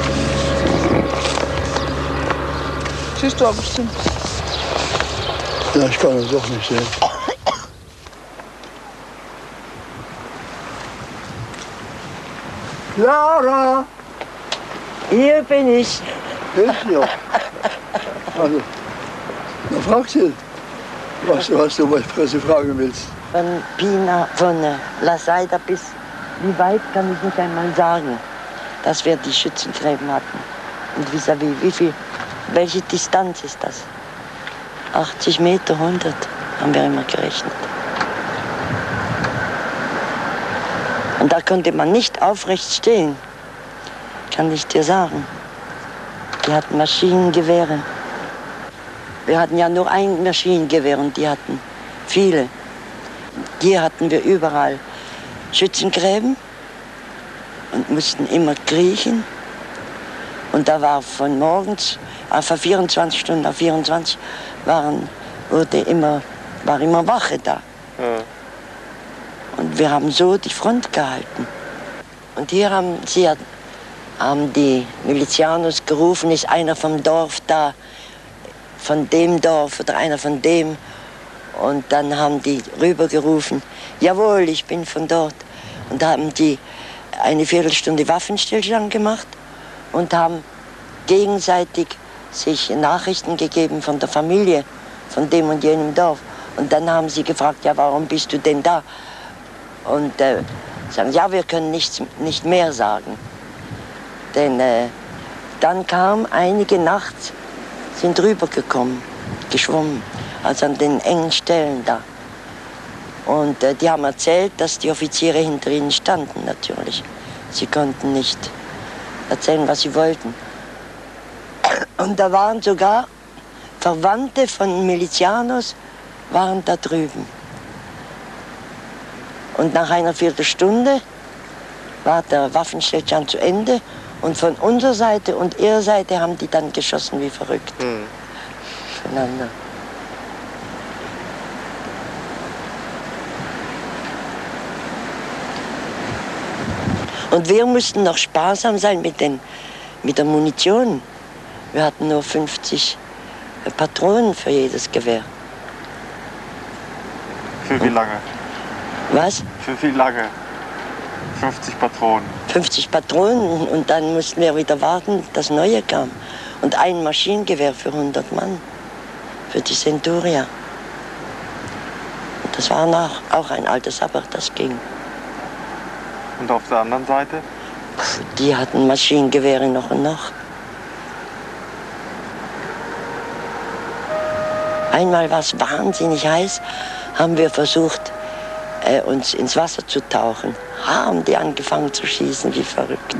Siehst du aber bestimmt. Ja, ich kann es doch nicht sehen. Clara! Hier bin ich. Bist du? Also, dann frag sie, was du fragen willst. Von Pina, von La Saida bis wie weit kann ich nicht einmal sagen, dass wir die Schützengräben hatten. Und vis-à-vis, welche Distanz ist das? 80 Meter, 100 haben wir immer gerechnet. Und da konnte man nicht aufrecht stehen, kann ich dir sagen. Die hatten Maschinengewehre. Wir hatten ja nur ein Maschinengewehr und die hatten viele. Hier hatten wir überall Schützengräben und mussten immer kriechen. Und da war von morgens, von 24 Stunden auf 24 war immer Wache da. Ja. Und wir haben so die Front gehalten. Und hier haben die Milizianos gerufen, ist einer vom Dorf da, von dem Dorf oder einer von dem. Und dann haben die rübergerufen, jawohl, ich bin von dort. Und da haben die eine Viertelstunde Waffenstillstand gemacht und haben gegenseitig sich Nachrichten gegeben von der Familie, von dem und jenem Dorf. Und dann haben sie gefragt, ja, warum bist du denn da? Und sagen, ja, wir können nicht mehr sagen. Denn dann kamen einige nachts, sind rübergekommen, geschwommen, also an den engen Stellen da. Und die haben erzählt, dass die Offiziere hinter ihnen standen, natürlich. Sie konnten nicht erzählen, was sie wollten. Und da waren sogar Verwandte von Milizianos, waren da drüben. Und nach einer Viertelstunde war der Waffenstillstand zu Ende. Und von unserer Seite und ihrer Seite haben die dann geschossen wie verrückt. Voneinander. Und wir mussten noch sparsam sein mit der Munition. Wir hatten nur 50 Patronen für jedes Gewehr. Für wie lange? Was? Für wie lange? 50 Patronen. 50 Patronen und dann mussten wir wieder warten, dass neue kam. Und ein Maschinengewehr für 100 Mann, für die Centuria. Und das war auch ein altes, aber das ging. Und auf der anderen Seite? Die hatten Maschinengewehre noch und noch. Einmal war es wahnsinnig heiß, haben wir versucht, uns ins Wasser zu tauchen. Haben die angefangen zu schießen wie Verrückte.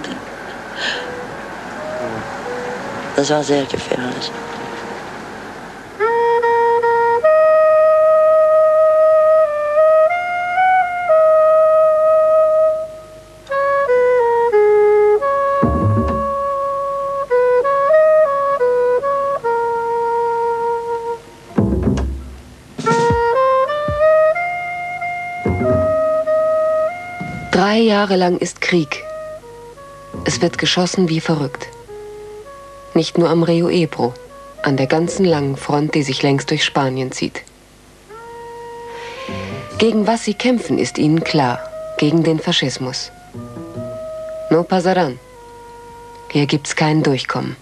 Das war sehr gefährlich. Drei Jahre lang ist Krieg. Es wird geschossen wie verrückt. Nicht nur am Rio Ebro, an der ganzen langen Front, die sich längs durch Spanien zieht. Gegen was sie kämpfen, ist ihnen klar. Gegen den Faschismus. No pasarán. Hier gibt's kein Durchkommen.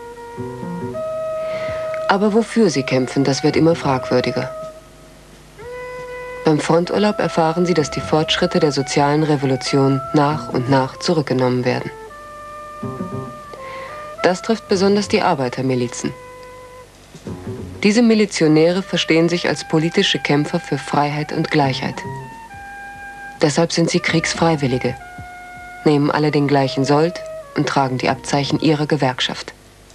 Aber wofür sie kämpfen, das wird immer fragwürdiger. Beim Fronturlaub erfahren sie, dass die Fortschritte der sozialen Revolution nach und nach zurückgenommen werden. Das trifft besonders die Arbeitermilizen. Diese Milizionäre verstehen sich als politische Kämpfer für Freiheit und Gleichheit. Deshalb sind sie Kriegsfreiwillige, nehmen alle den gleichen Sold und tragen die Abzeichen ihrer Gewerkschaft.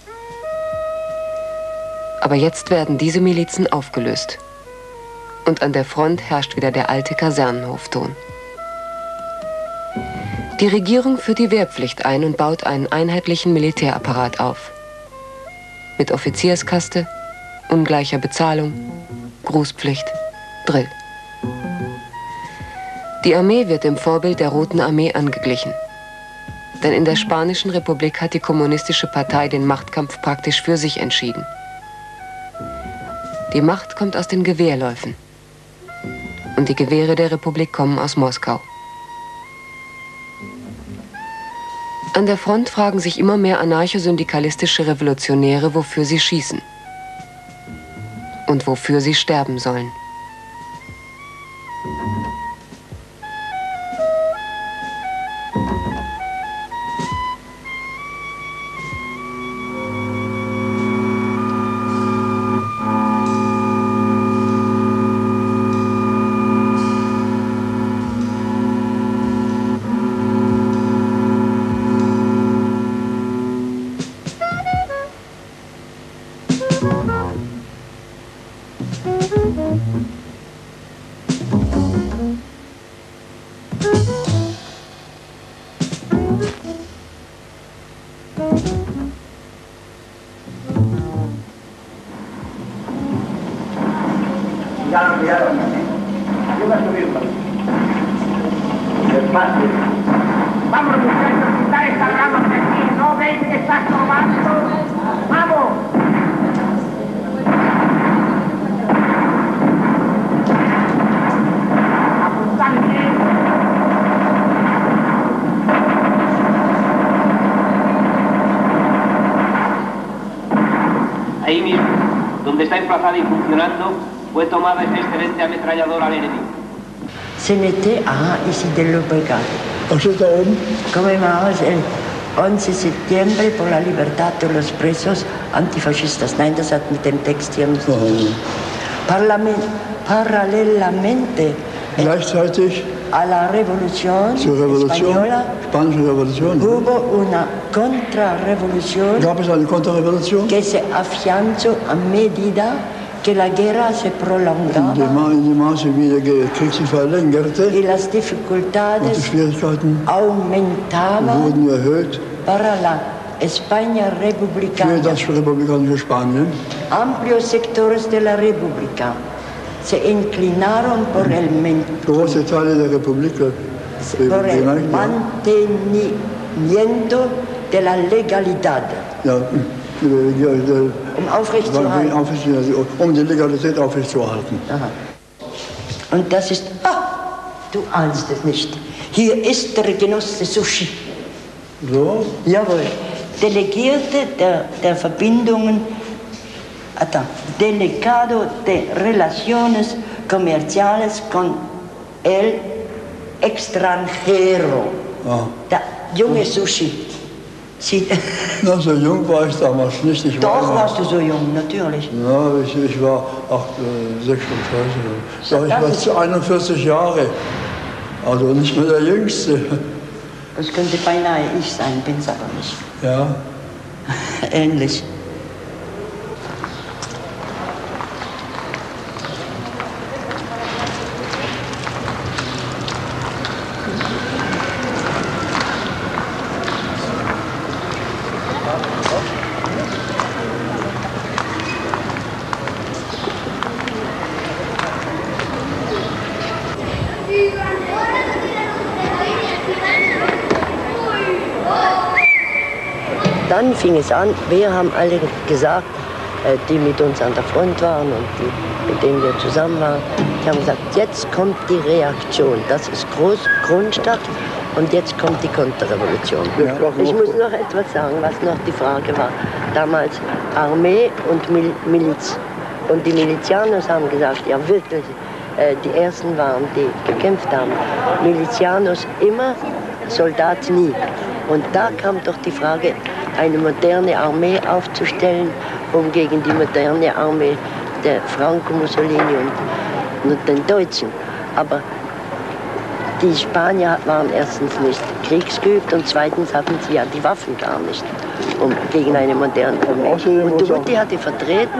Aber jetzt werden diese Milizen aufgelöst. Und an der Front herrscht wieder der alte Kasernenhofton. Die Regierung führt die Wehrpflicht ein und baut einen einheitlichen Militärapparat auf. Mit Offizierskaste, ungleicher Bezahlung, Grußpflicht, Drill. Die Armee wird dem Vorbild der Roten Armee angeglichen. Denn in der Spanischen Republik hat die Kommunistische Partei den Machtkampf praktisch für sich entschieden. Die Macht kommt aus den Gewehrläufen. Und die Gewehre der Republik kommen aus Moskau. An der Front fragen sich immer mehr anarcho-syndikalistische Revolutionäre, wofür sie schießen. Und wofür sie sterben sollen. Vamos, muchachos, quitar esta rama de aquí. ¿No ven que estás robando? ¡Vamos! Apuntan bien. Ahí mismo, donde está emplazada y funcionando, fue tomada esta excelente ametralladora Lenin. Ce n'était ici de la brigade. Commémoramos el 11 septiembre por la libertad de los presos antifascistas. Nein, das hat mit dem Text hier nichts zu tun. Parallelamente gleichzeitig a la Revolución Española hubo una contrarrevolución gab es eine Konterrevolution, que se afianzó a medida que la guerra se prolongaba in dem Maße wie der Krieg sich verlängerte y las und die dificultades Schwierigkeiten aumentaban wurden erhöht para la España für republicana. das republikanische Spanien. Amplios sectores de la República se inclinaron por el Große Teile der Republik por el mantenimiento de la legalidad. Ja, um die Legalität aufrechtzuerhalten. Aha. Und das ist, du ahnst es nicht, hier ist der Genosse Sushi. So? Jawohl, Delegierte der Verbindungen, Delegado de Relaciones Comerciales con el Extranjero. Der junge Sushi. Na, so jung war ich damals nicht. Doch warst du so jung, natürlich. Ja, ich war 36. Ja, ich war 41 Jahre. Also nicht mehr der Jüngste. Das könnte beinahe ich sein, bin's aber nicht. Ja. Ähnlich. Dann fing es an, wir haben alle gesagt, die mit uns an der Front waren und die, mit denen wir zusammen waren, die haben gesagt, jetzt kommt die Reaktion, das ist Kronstadt und jetzt kommt die Konterrevolution. Ich muss noch etwas sagen, was noch die Frage war. Damals Armee und Miliz. Und die Milizianos haben gesagt, ja wirklich, die Ersten waren, die gekämpft haben. Milizianos immer, Soldat nie. Und da kam doch die Frage, eine moderne Armee aufzustellen, um gegen die moderne Armee der Franco Mussolini und den Deutschen. Aber die Spanier waren erstens nicht kriegsgeübt und zweitens hatten sie ja die Waffen gar nicht, um gegen eine moderne Armee. Und Durutti hatte vertreten,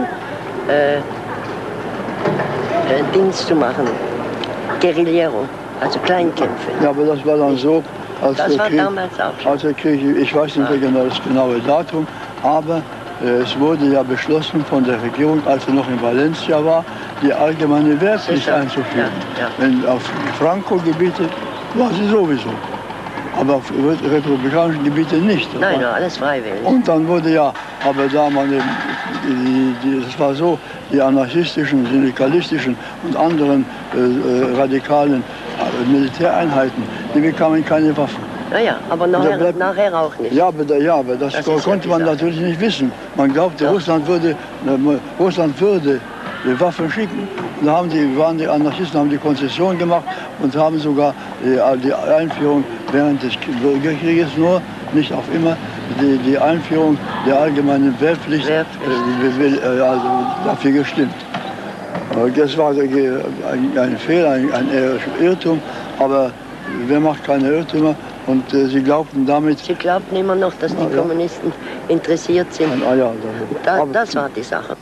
Dings zu machen, Guerillero, also Kleinkämpfe. Ja, aber das war dann so, als das der war Krieg, damals auch schon. als der Krieg, ich weiß nicht mehr genau das genaue Datum, aber es wurde ja beschlossen von der Regierung, als er noch in Valencia war, die allgemeine Wehrpflicht einzuführen. Wenn auf Franco-Gebiete war sie sowieso, aber auf republikanischen Gebieten nicht. Nein, alles freiwillig. Und dann wurde ja, aber da man das war so, die anarchistischen, syndikalistischen und anderen radikalen Militäreinheiten, die bekamen keine Waffen. Naja, aber nachher auch nicht. Ja, aber das konnte man natürlich nicht wissen. Man glaubte, Russland würde die Waffen schicken. Und da waren die Anarchisten, haben die Konzession gemacht und haben sogar die Einführung während des Bürgerkrieges nur, nicht auf immer, die Einführung der allgemeinen Wehrpflicht also dafür gestimmt. Das war ein Fehler, ein Irrtum, aber wer macht keine Irrtümer? Und sie glaubten damit... Sie glaubten immer noch, dass die Kommunisten interessiert sind. Das war die Sache.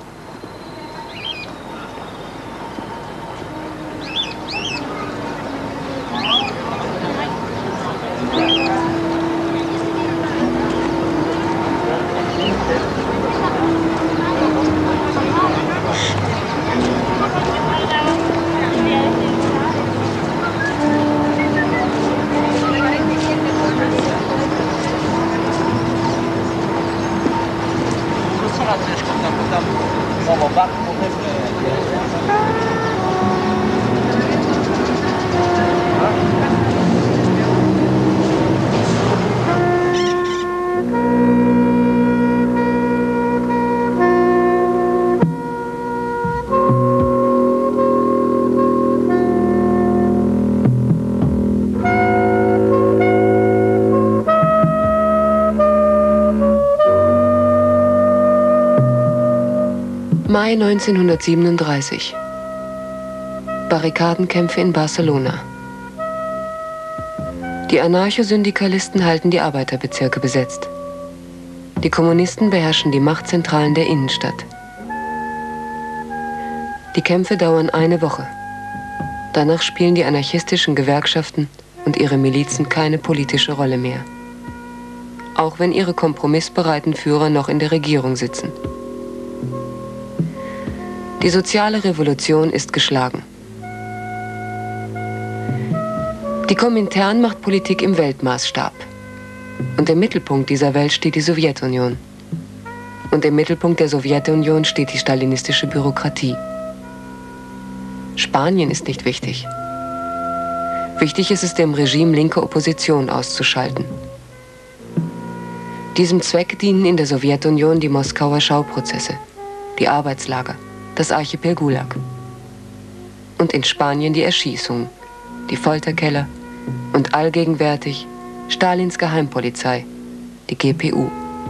Mai 1937. Barrikadenkämpfe in Barcelona. Die Anarchosyndikalisten halten die Arbeiterbezirke besetzt. Die Kommunisten beherrschen die Machtzentralen der Innenstadt. Die Kämpfe dauern eine Woche. Danach spielen die anarchistischen Gewerkschaften und ihre Milizen keine politische Rolle mehr. Auch wenn ihre kompromissbereiten Führer noch in der Regierung sitzen. Die soziale Revolution ist geschlagen. Die Komintern macht Politik im Weltmaßstab. Und im Mittelpunkt dieser Welt steht die Sowjetunion. Und im Mittelpunkt der Sowjetunion steht die stalinistische Bürokratie. Spanien ist nicht wichtig. Wichtig ist es, dem Regime linke Opposition auszuschalten. Diesem Zweck dienen in der Sowjetunion die Moskauer Schauprozesse, die Arbeitslager, das Archipel Gulag. Und in Spanien die Erschießungen, die Folterkeller und allgegenwärtig Stalins Geheimpolizei, die GPU.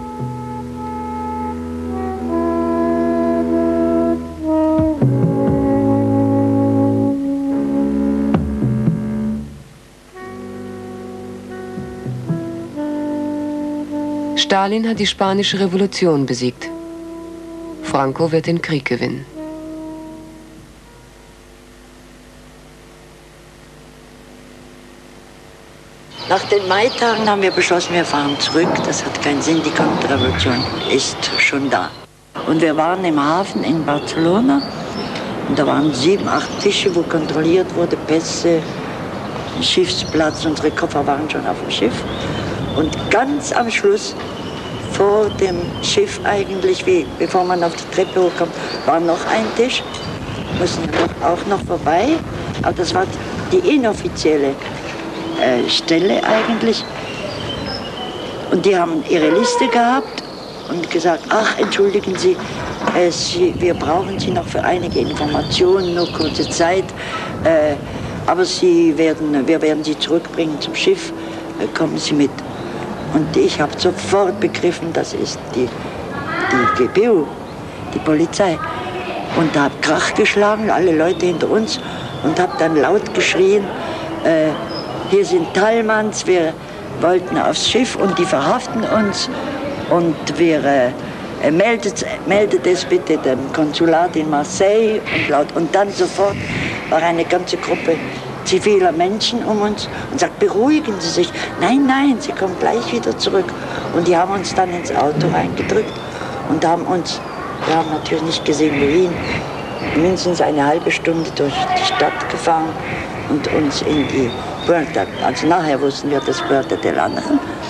Stalin hat die spanische Revolution besiegt. Franco wird den Krieg gewinnen. Nach den Maitagen haben wir beschlossen, wir fahren zurück. Das hat keinen Sinn, die Konterrevolution ist schon da. Und wir waren im Hafen in Barcelona und da waren 7, 8 Tische, wo kontrolliert wurde, Pässe, Schiffsplatz, unsere Koffer waren schon auf dem Schiff. Und ganz am Schluss, vor dem Schiff eigentlich, bevor man auf die Treppe hochkommt, war noch ein Tisch, mussten wir auch noch vorbei, aber das war die inoffizielle Stelle eigentlich. Und die haben ihre Liste gehabt und gesagt, ach, entschuldigen Sie, wir brauchen Sie noch für einige Informationen, nur kurze Zeit, aber wir werden Sie zurückbringen zum Schiff, kommen Sie mit. Und ich habe sofort begriffen, das ist die GPU, die Polizei. Und da habe Krach geschlagen, alle Leute hinter uns, und habe dann laut geschrien, hier sind Talmans, wir wollten aufs Schiff und die verhaften uns. Und wir meldet es bitte dem Konsulat in Marseille. Und dann sofort war eine ganze Gruppe ziviler Menschen um uns und sagt, beruhigen Sie sich. Nein, nein, Sie kommen gleich wieder zurück. Und die haben uns dann ins Auto reingedrückt und wir haben natürlich nicht gesehen, wohin, mindestens eine halbe Stunde durch die Stadt gefahren und uns in die Puerta, also nachher wussten wir das Puerta del Ángel.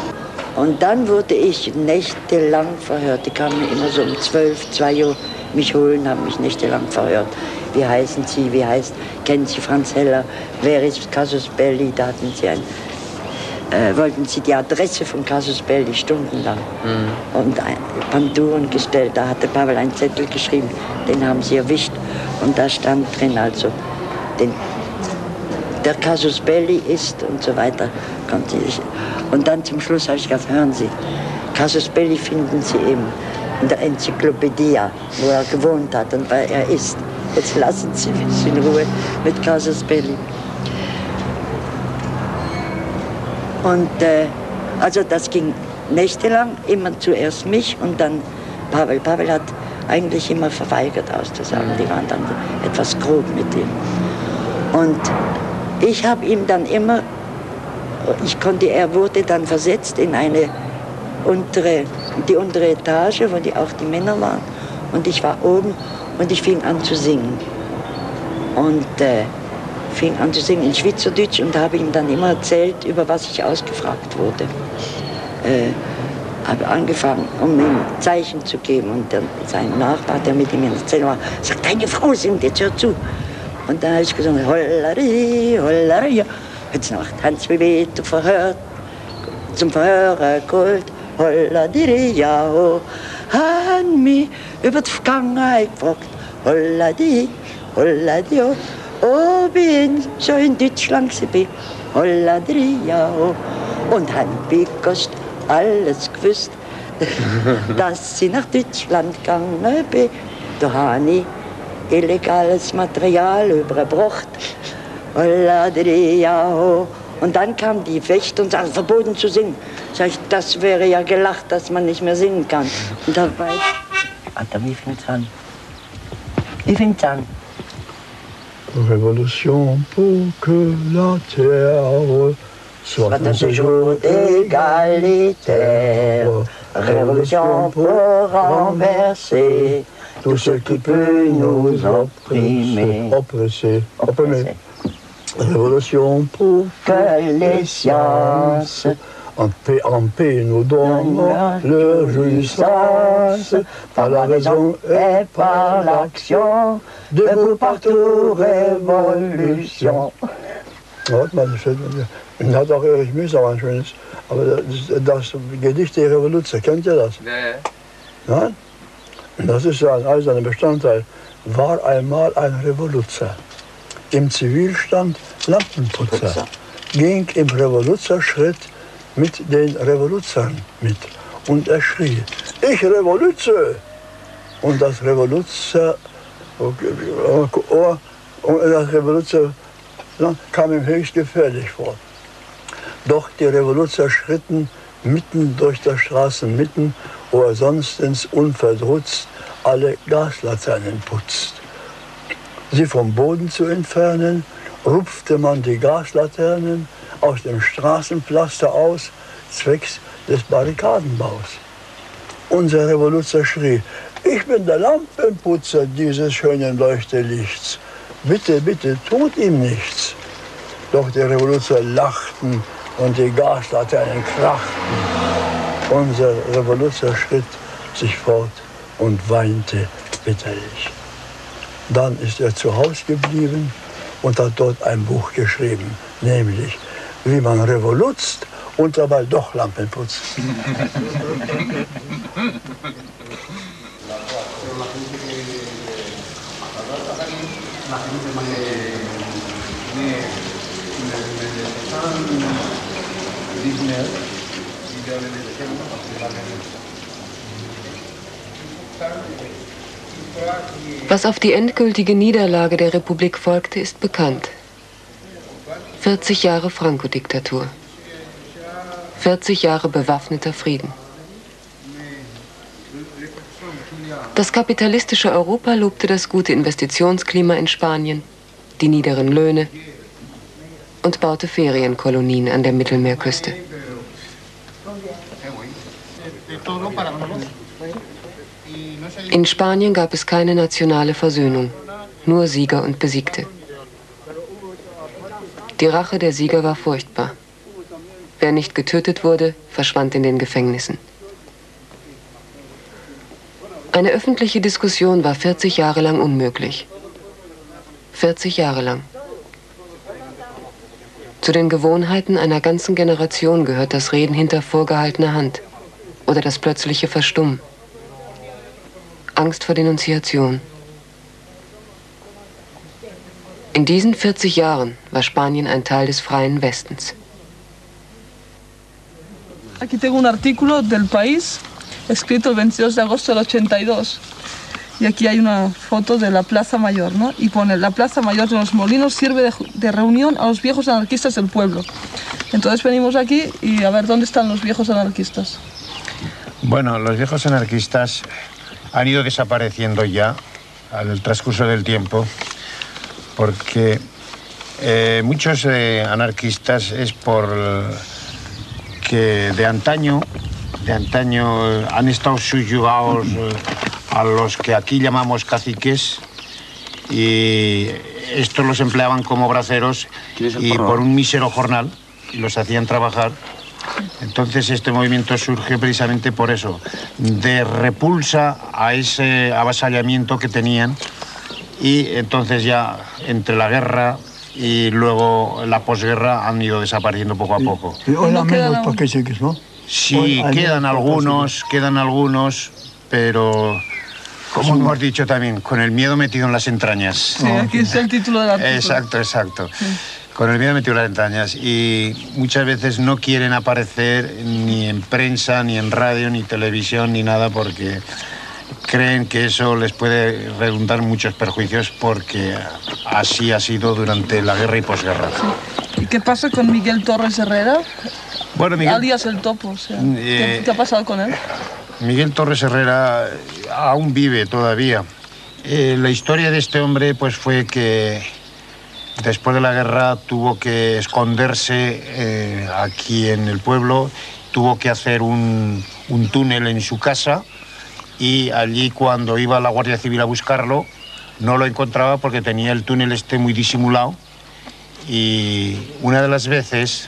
Und dann wurde ich nächtelang verhört. Die kamen immer so um 12, 2 Uhr mich holen, haben mich nächtelang verhört. Wie heißen Sie, kennen Sie Franz Heller, wer ist Casus Belli? Da hatten sie wollten sie die Adresse von Casus Belli stundenlang. Und Panduren gestellt, da hatte Pavel einen Zettel geschrieben, den haben sie erwischt. Und da stand drin also, der Casus Belli ist und so weiter. Und dann zum Schluss habe ich gesagt, hören Sie, Casus Belli finden Sie eben in der Enzyklopädie, wo er gewohnt hat und weil er ist. Jetzt lassen Sie mich in Ruhe mit Casus Belli. Und also das ging nächtelang, immer zuerst mich und dann Pavel. Pavel hat eigentlich immer verweigert auszusagen, die waren dann etwas grob mit ihm. Und ich habe ihm dann immer, er wurde dann versetzt in die untere Etage, wo auch die Männer waren. Und ich war oben und ich fing an zu singen. Und fing an zu singen in Schweizerdeutsch und habe ihm dann immer erzählt, über was ich ausgefragt wurde. Habe angefangen, um ihm Zeichen zu geben. Und sein Nachbar, der mit ihm in der Szene war, sagt, deine Frau singt, jetzt hör zu. Und dann habe ich gesungen, Hollari, Hollari. Heute Nacht Hans wie Wetter verhört, zum Verhörer Gold, Holladi, ja, ho. Han mich über die Vergangenheit gefragt, Holladi, Holladi, oh, bin schon in Deutschland gewesen, Holladi, ja, ho. Und han Bikost alles gewusst, dass sie nach Deutschland gegangen bin. Da habe ich illegales Material überbracht. Und dann kam die Wächter und sagte, verboten zu singen. Sag ich, das wäre ja gelacht, dass man nicht mehr singen kann. Und da war ich, wie fängt's an? Wie fängt's an? Révolution pour que la terre soit un séjour égalitaire. Révolution pour renverser tout ce qui peut nous opprimer. Opprimer. Révolution pour que les sciences en paix nous donnent leur jouissance, par la raison et par l'action, debout partout Révolution. Man hat auch Erich Mühsam ein schönes, aber das Gedicht der Revolution, kennt ihr das? Ja. Nein? Das ist ja ein eiserner Bestandteil. War einmal ein Revoluzer, im Zivilstand Lampenputzer, ging im Revoluzerschritt mit den Revoluzern mit. Und er schrie, ich Revoluze! Und das Revoluzer kam ihm höchst gefährlich vor. Doch die Revoluzer schritten mitten durch die Straßenmitten, wo er sonstens unverdrutzt alle Gaslaternen putzt. Sie vom Boden zu entfernen, rupfte man die Gaslaternen aus dem Straßenpflaster aus, zwecks des Barrikadenbaus. Unser Revoluzer schrie, ich bin der Lampenputzer dieses schönen Leuchtelichts. Bitte, bitte, tut ihm nichts. Doch die Revoluzer lachten und die Gaslaternen krachten. Unser Revoluzer schritt sich fort und weinte bitterlich. Dann ist er zu Hause geblieben und hat dort ein Buch geschrieben, nämlich wie man revoluzt und dabei doch Lampen putzt. Was auf die endgültige Niederlage der Republik folgte, ist bekannt. 40 Jahre Franco-Diktatur. 40 Jahre bewaffneter Frieden. Das kapitalistische Europa lobte das gute Investitionsklima in Spanien, die niederen Löhne und baute Ferienkolonien an der Mittelmeerküste. In Spanien gab es keine nationale Versöhnung, nur Sieger und Besiegte. Die Rache der Sieger war furchtbar. Wer nicht getötet wurde, verschwand in den Gefängnissen. Eine öffentliche Diskussion war 40 Jahre lang unmöglich. 40 Jahre lang. Zu den Gewohnheiten einer ganzen Generation gehört das Reden hinter vorgehaltener Hand oder das plötzliche Verstummen. Angst vor Denunziation. In diesen 40 Jahren war Spanien ein Teil des freien Westens. Aquí tengo un artículo del País, escrito el 22 de agosto del 82. Y aquí hay una foto de la Plaza Mayor, ¿no? Y pone, la Plaza Mayor de los Molinos sirve de reunión a los viejos anarquistas del pueblo. Entonces venimos aquí y a ver dónde están los viejos anarquistas. Bueno, los viejos anarquistas han ido desapareciendo ya al transcurso del tiempo, porque muchos anarquistas es por que de antaño han estado subyugados a los que aquí llamamos caciques, y estos los empleaban como braceros y por un mísero jornal los hacían trabajar. Entonces este movimiento surge precisamente por eso, de repulsa a ese avasallamiento que tenían, y entonces ya entre la guerra y luego la posguerra han ido desapareciendo poco a poco. Ahora menos caciques, ¿no? Sí, quedan algunos, pero como hemos dicho también, con el miedo metido en las entrañas. Sí, aquí es el título del artículo. Exacto, exacto. Sí. Con el miedo metido en las entrañas, y muchas veces no quieren aparecer ni en prensa, ni en radio, ni televisión, ni nada, porque creen que eso les puede redundar muchos perjuicios, porque así ha sido durante la guerra y posguerra. Sí. ¿Y qué pasa con Miguel Torres Herrera? Bueno, Miguel, alias El Topo, o sea, ¿qué ha pasado con él? Miguel Torres Herrera aún vive todavía. La historia de este hombre pues fue que después de la guerra tuvo que esconderse aquí en el pueblo, tuvo que hacer un túnel en su casa, y allí cuando iba la Guardia Civil a buscarlo no lo encontraba porque tenía el túnel muy disimulado, y una de las veces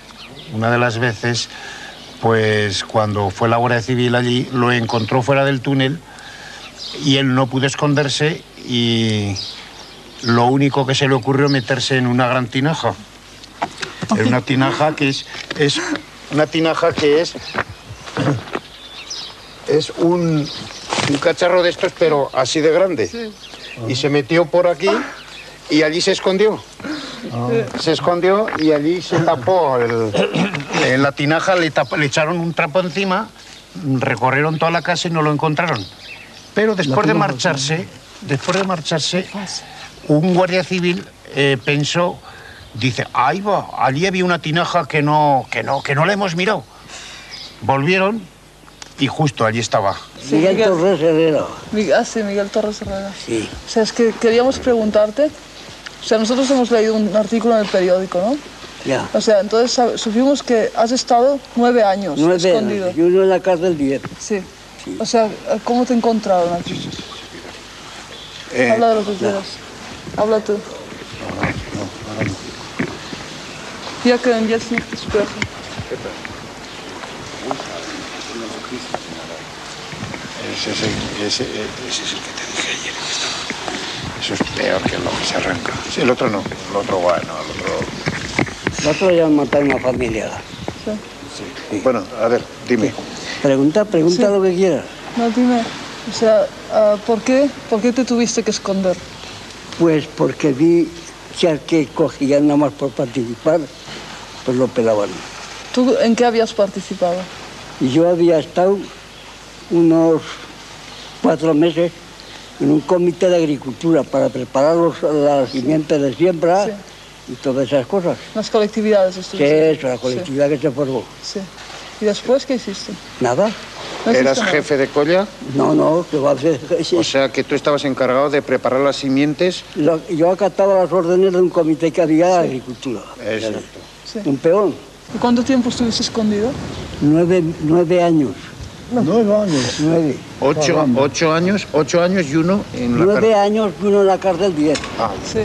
pues cuando fue la Guardia Civil allí lo encontró fuera del túnel y él no pudo esconderse, y lo único que se le ocurrió meterse en una gran tinaja. En una tinaja que es una tinaja que es un cacharro de estos, pero así de grande. Sí. Y se metió por aquí y allí se escondió. Se escondió y allí se tapó. En la tinaja le echaron un trapo encima, recorrieron toda la casa y no lo encontraron. Pero después de marcharse, un guardia civil pensó, dice, ahí va, allí había una tinaja que no la hemos mirado. Volvieron y justo allí estaba. Sí, Miguel Torres Herrera. Sí, Miguel Torres Herrera. Sí. O sea, es que queríamos preguntarte, o sea, nosotros hemos leído un artículo en el periódico, ¿no? Ya. O sea, entonces supimos que has estado 9 años 9 escondido. años, y uno en la cárcel 10. Sí. O sea, ¿cómo te encontraron aquí? Habla de lo que quieras. Habla tú. Ya que en Yes nicht sprechen. Ese es el que te dije ayer. Eso es peor que lo que se arranca. Sí, el otro no. El otro bueno, El otro ya mató a una familia. Sí. Sí. Bueno, a ver, dime. Pregunta sí. Lo que quieras. No, dime. O sea, ¿por qué te tuviste que esconder? Pues porque vi que al que cogían nada más por participar, pues lo pelaban. ¿Tú en qué habías participado? Yo había estado unos 4 meses en un comité de agricultura para preparar las simientes de siembra, sí, y todas esas cosas. Las colectividades estuviste. Sí, eso, la colectividad, sí, que se formó. Sí. ¿Y después qué hiciste? Nada. ¿No ¿Eras jefe de colla? No, que va a ser... Sí. O sea, que tú estabas encargado de preparar las simientes. Yo acataba las órdenes de un comité que había de agricultura. Exacto. Sí. Un peón. ¿Y cuánto tiempo estuviste escondido? 9 años. 9 años. 9. 8 años y uno en la cárcel. 9 años y uno en la cárcel 10. Sí.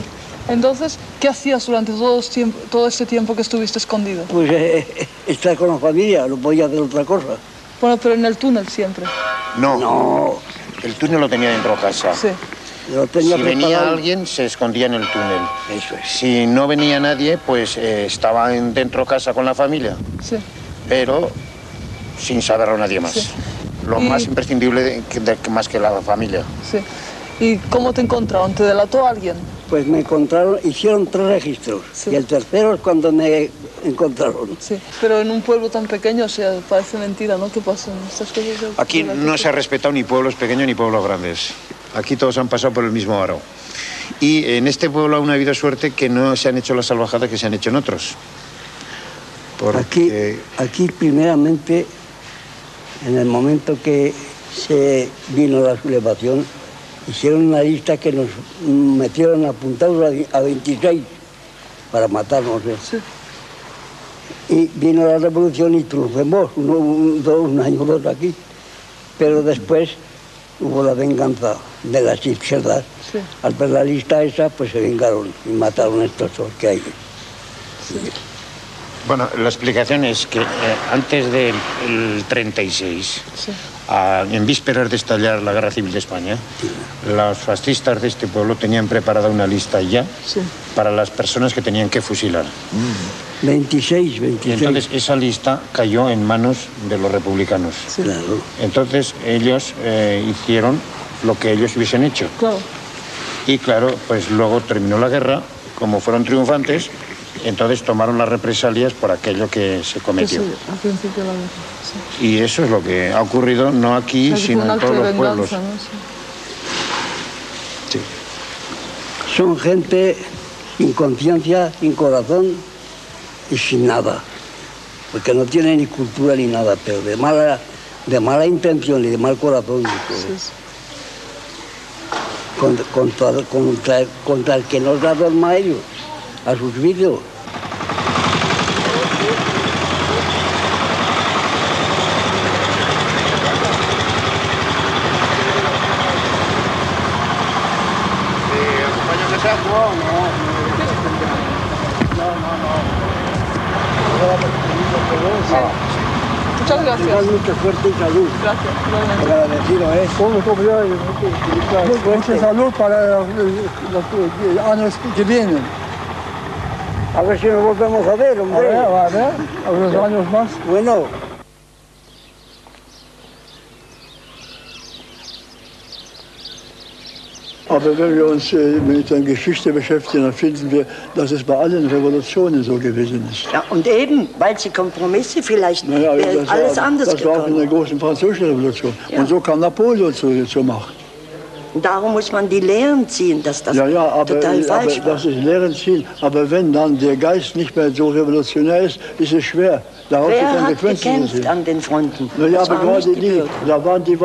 Entonces, ¿qué hacías durante todo este tiempo que estuviste escondido? Pues estar con la familia, no podía hacer otra cosa. Bueno, pero en el túnel siempre. No, el túnel lo tenía dentro de casa. Sí. Si venía alguien, se escondía en el túnel. Eso es. Si no venía nadie, pues estaba dentro de casa con la familia. Sí. Pero sin saberlo nadie más. Sí. Lo más imprescindible más que la familia. Sí. ¿Y cómo te encontraron? ¿Te delató alguien? Pues me encontraron, hicieron 3 registros. Sí. Y el tercero es cuando me encontraron. Sí, pero en un pueblo tan pequeño, o sea, parece mentira, ¿no? ¿Qué pasan estas cosas? Aquí no se ha respetado ni pueblos pequeños ni pueblos grandes. Aquí todos han pasado por el mismo aro. Y en este pueblo aún ha habido suerte que no se han hecho las salvajadas que se han hecho en otros. Porque... Aquí primeramente, en el momento que se vino la sublevación, hicieron una lista que nos metieron apuntados a 26 para matarnos. Sí. Y vino la revolución y triunfamos un año o dos aquí. Pero después hubo la venganza de las izquierdas. Sí. Al ver la lista esa, pues se vengaron y mataron a estos dos que hay. Sí. Bueno, la explicación es que antes del 36, sí, en vísperas de estallar la Guerra Civil de España, sí, los fascistas de este pueblo tenían preparada una lista ya, sí, para las personas que tenían que fusilar. 26. Y entonces esa lista cayó en manos de los republicanos. Sí. Claro. Entonces ellos hicieron lo que ellos hubiesen hecho. Claro. Y claro, pues luego terminó la guerra, como fueron triunfantes, entonces tomaron las represalias por aquello que se cometió. Sí, al principio de la guerra. Sí. Y eso es lo que ha ocurrido, no aquí, sino en todos los pueblos. ¿No? Sí. Son gente sin conciencia, sin corazón y sin nada. Porque no tienen ni cultura ni nada, pero de mala intención y de mal corazón. Sí. Contra el que nos da dorma a ellos, a sus vicios. Muchas gracias. Mucha suerte y salud. Gracias. Agradecido, Mucha salud para los años que vienen. A ver si nos volvemos a ver, hombre. A ver, a unos años más. Bueno. Aber wenn wir uns mit der Geschichte beschäftigen, dann finden wir, dass es bei allen Revolutionen so gewesen ist. Ja, und eben, weil sie Kompromisse vielleicht, wäre alles anders gekommen. Das war auch in der großen französischen Revolution. Ja. Und so kam Napoleon zur Macht. Und darum muss man die Lehren ziehen, dass das total falsch war. Das ist Lehren ziehen. Aber wenn dann der Geist nicht mehr so revolutionär ist, ist es schwer. Daraus Wer hat gekämpft an den Fronten? Ja, aber gerade die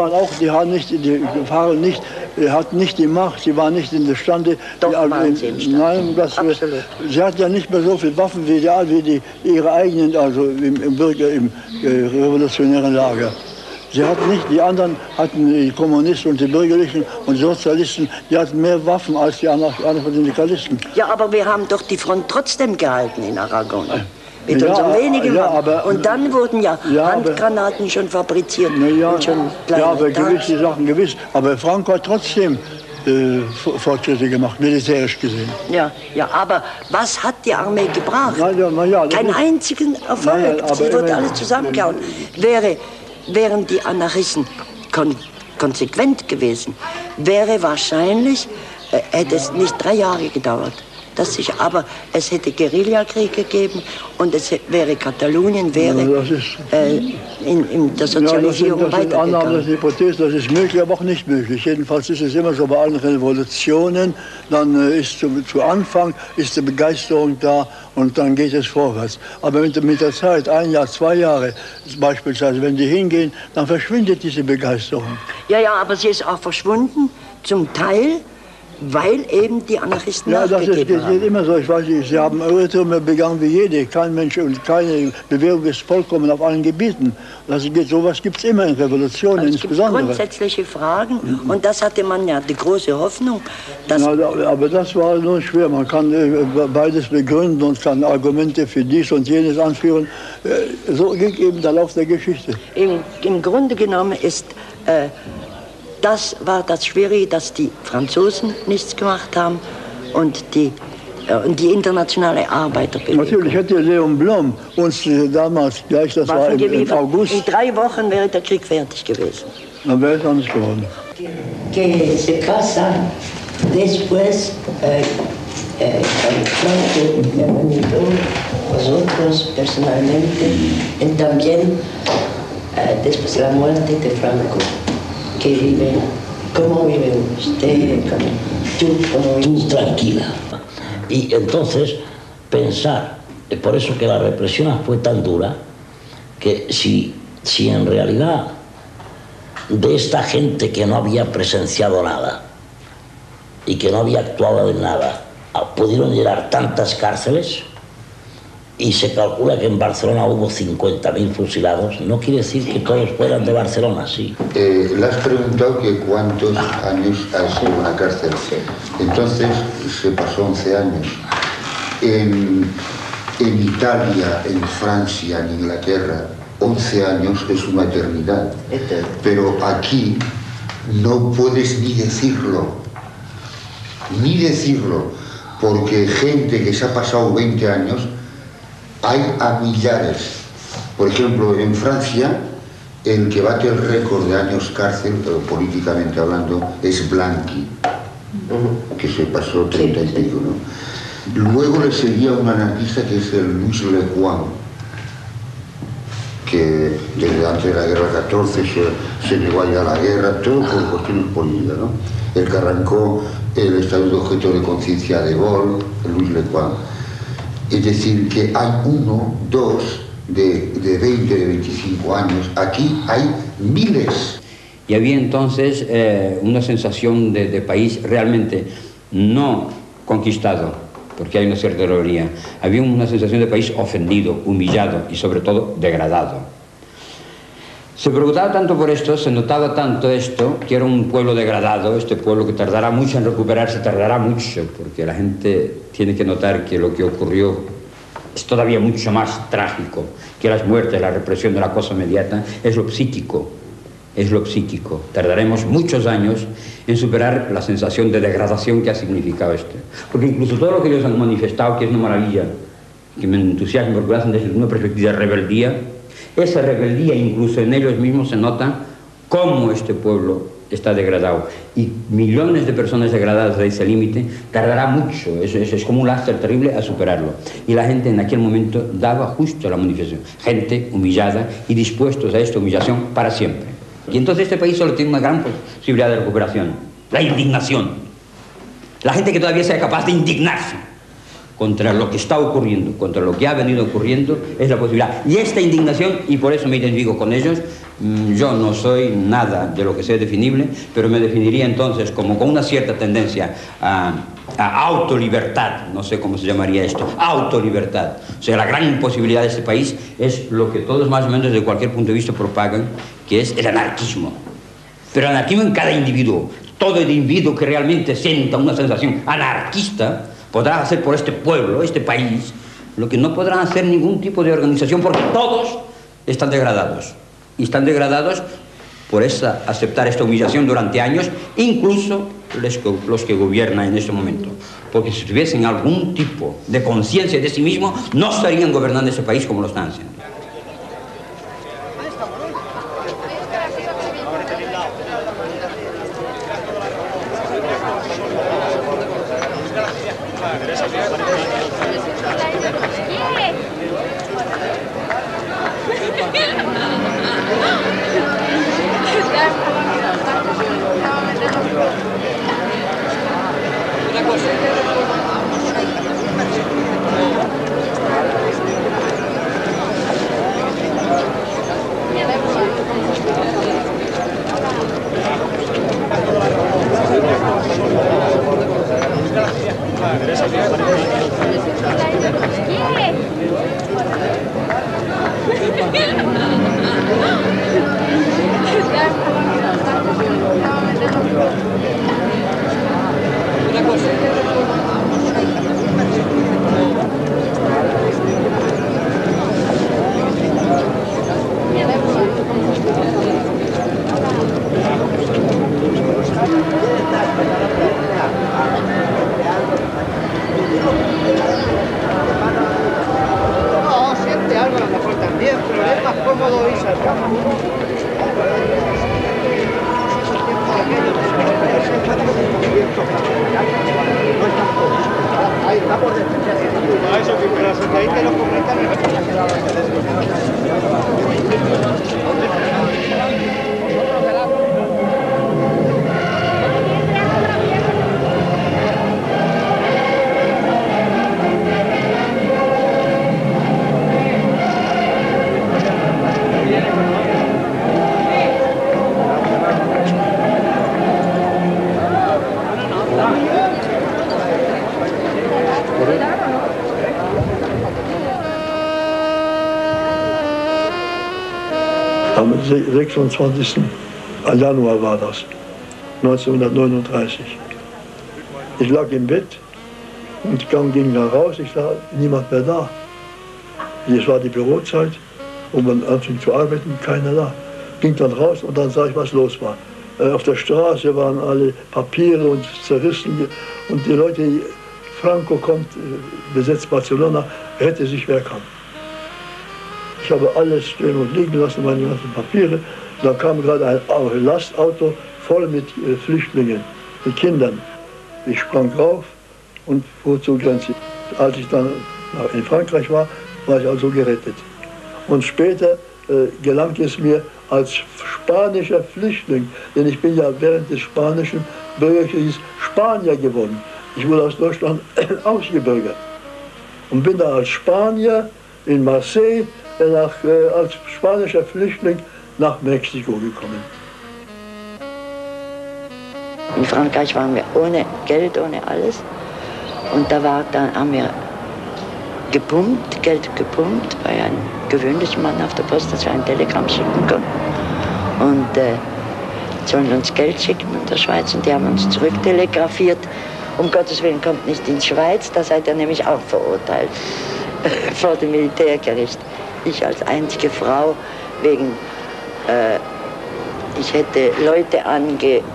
hatten nicht die Macht, sie waren nicht imstande. Doch, waren sie imstande. Nein, sie hatten ja nicht mehr so viele Waffen wie ihre eigenen, also im revolutionären Lager. Sie hatten nicht, die anderen hatten, die Kommunisten und die Bürgerlichen und Sozialisten, die hatten mehr Waffen als die Anarcho-Syndikalisten. Ja, aber wir haben doch die Front trotzdem gehalten in Aragon. Mit unseren wenigen Waffen. Und dann wurden Handgranaten schon fabriziert. Und schon aber gewisse Sachen gewiss. Aber Franco hat trotzdem Fortschritte gemacht, militärisch gesehen. Ja, aber was hat die Armee gebracht? Keinen einzigen Erfolg. Sie wurde alles zusammengehauen. Wären die Anarchisten konsequent gewesen, wäre wahrscheinlich, hätte es nicht 3 Jahre gedauert. Aber es hätte Guerillakrieg gegeben und es wäre Katalonien in der Sozialisierung weitergegangen. Das ist Annahme, das ist Hypothese, das ist möglich, aber auch nicht möglich. Jedenfalls ist es immer so bei allen Revolutionen, dann ist zu Anfang ist die Begeisterung da und dann geht es vorwärts. Aber mit der Zeit, 1 Jahr, 2 Jahre beispielsweise, wenn die hingehen, dann verschwindet diese Begeisterung. Ja, aber sie ist auch verschwunden, zum Teil, weil eben die Anarchisten Ja, das nachgegeben geht haben. immer so. Ich weiß nicht, sie haben Irrtümer begangen wie jede. Kein Mensch und keine Bewegung ist vollkommen auf allen Gebieten. Sowas gibt es immer in Revolutionen Also es gibt insbesondere. grundsätzliche Fragen und das hatte man ja die große Hoffnung, dass... Aber das war nun schwer. Man kann beides begründen und kann Argumente für dies und jenes anführen. So ging eben der Lauf der Geschichte. Im Grunde genommen ist... das war das Schwierige, dass die Franzosen nichts gemacht haben und die internationale Arbeiterbewegung. Natürlich hätte Leon Blum uns damals gleich, das war im August, in 3 Wochen wäre der Krieg fertig gewesen. dann wäre es anders geworden. Que se casa después Franco me ha venido vosotros personalmente y también después de la muerte de Franco. Que vive, ¿cómo vive usted? ¿Tú cómo vives? Tranquila. Y entonces pensar, por eso que la represión fue tan dura, que si en realidad de esta gente que no había presenciado nada y que no había actuado en nada, pudieron llenar tantas cárceles, y se calcula que en Barcelona hubo 50.000 fusilados, no quiere decir que todos fueran de Barcelona, sí. Le has preguntado que cuántos años ha sido en la cárcel. Entonces se pasó 11 años. En Italia, en Francia, en Inglaterra, 11 años es una eternidad. Pero aquí no puedes ni decirlo, porque gente que se ha pasado 20 años, hay a millares. Por ejemplo, en Francia, el que bate el récord de años cárcel, políticamente hablando, es Blanqui, que se pasó 30 y pico, ¿no? Luego le seguía un anarquista que es el Luis Lequan, que desde antes de la guerra 14 se negó a ir a la guerra, todo por cuestiones políticas, ¿no? El que arrancó el estatuto de objeto de conciencia de Gaulle, Luis Lequan. Es decir, que hay 1, 2 de 20, de 25 años. Aquí hay miles. Y había entonces una sensación de país realmente no conquistado, porque hay una cierta ironía. Había una sensación de país ofendido, humillado y sobre todo degradado. Se preguntaba tanto por esto, se notaba tanto esto, que era un pueblo degradado, este pueblo que tardará mucho en recuperarse, tardará mucho, porque la gente tiene que notar que lo que ocurrió es todavía mucho más trágico que las muertes, la represión de la cosa inmediata, es lo psíquico. Es lo psíquico. Tardaremos muchos años en superar la sensación de degradación que ha significado esto. Porque incluso todo lo que ellos han manifestado, que es una maravilla, que me entusiasma porque lo hacen desde una perspectiva de rebeldía, esa rebeldía incluso en ellos mismos se nota cómo este pueblo está degradado. Y millones de personas degradadas de ese límite tardará mucho, es como un lastre terrible a superarlo. Y la gente en aquel momento daba justo la manifestación. Gente humillada y dispuestos a esta humillación para siempre. Y entonces este país solo tiene una gran posibilidad de recuperación, la indignación. La gente que todavía sea capaz de indignarse contra lo que está ocurriendo, contra lo que ha venido ocurriendo, es la posibilidad. Y esta indignación, y por eso me identifico con ellos, yo no soy nada de lo que sea definible, pero me definiría entonces como con una cierta tendencia a autolibertad, no sé cómo se llamaría esto, autolibertad. O sea, la gran posibilidad de este país es lo que todos más o menos desde cualquier punto de vista propagan, que es el anarquismo. Pero el anarquismo en cada individuo. Todo el individuo que realmente sienta una sensación anarquista podrá hacer por este pueblo, este país, lo que no podrán hacer ningún tipo de organización, porque todos están degradados. Y están degradados por aceptar esta humillación durante años, incluso los que gobiernan en este momento. Porque si tuviesen algún tipo de conciencia de sí mismos, no estarían gobernando ese país como lo están haciendo. 26. Januar war das, 1939. Ich lag im Bett und die Gang ging dann raus, ich sah niemand mehr da. Es war die Bürozeit, wo man anfing zu arbeiten, keiner da. Ging dann raus und dann sah ich, was los war. Auf der Straße waren alle Papiere und zerrissen und die Leute, Franco kommt, besetzt Barcelona, rette sich wer kann. Ich habe alles stehen und liegen lassen, meine ganzen Papiere. Da kam gerade ein Lastauto voll mit Flüchtlingen, mit Kindern. Ich sprang rauf und fuhr zur Grenze. Als ich dann in Frankreich war, war ich also gerettet. Und später gelang es mir als spanischer Flüchtling, denn ich bin ja während des spanischen Bürgerkriegs Spanier geworden. Ich wurde aus Deutschland ausgebürgert und bin dann als Spanier in Marseille als spanischer Flüchtling nach Mexiko gekommen. In Frankreich waren wir ohne Geld, ohne alles. Und dann haben wir Geld gepumpt bei einem gewöhnlichen Mann auf der Post, dass wir ein Telegramm schicken konnten. Und sollen uns Geld schicken in der Schweiz und die haben uns zurücktelegrafiert. Um Gottes Willen, kommt nicht in die Schweiz, da seid ihr nämlich auch verurteilt vor dem Militärgericht. Ich als einzige Frau wegen, ich hätte Leute angeworben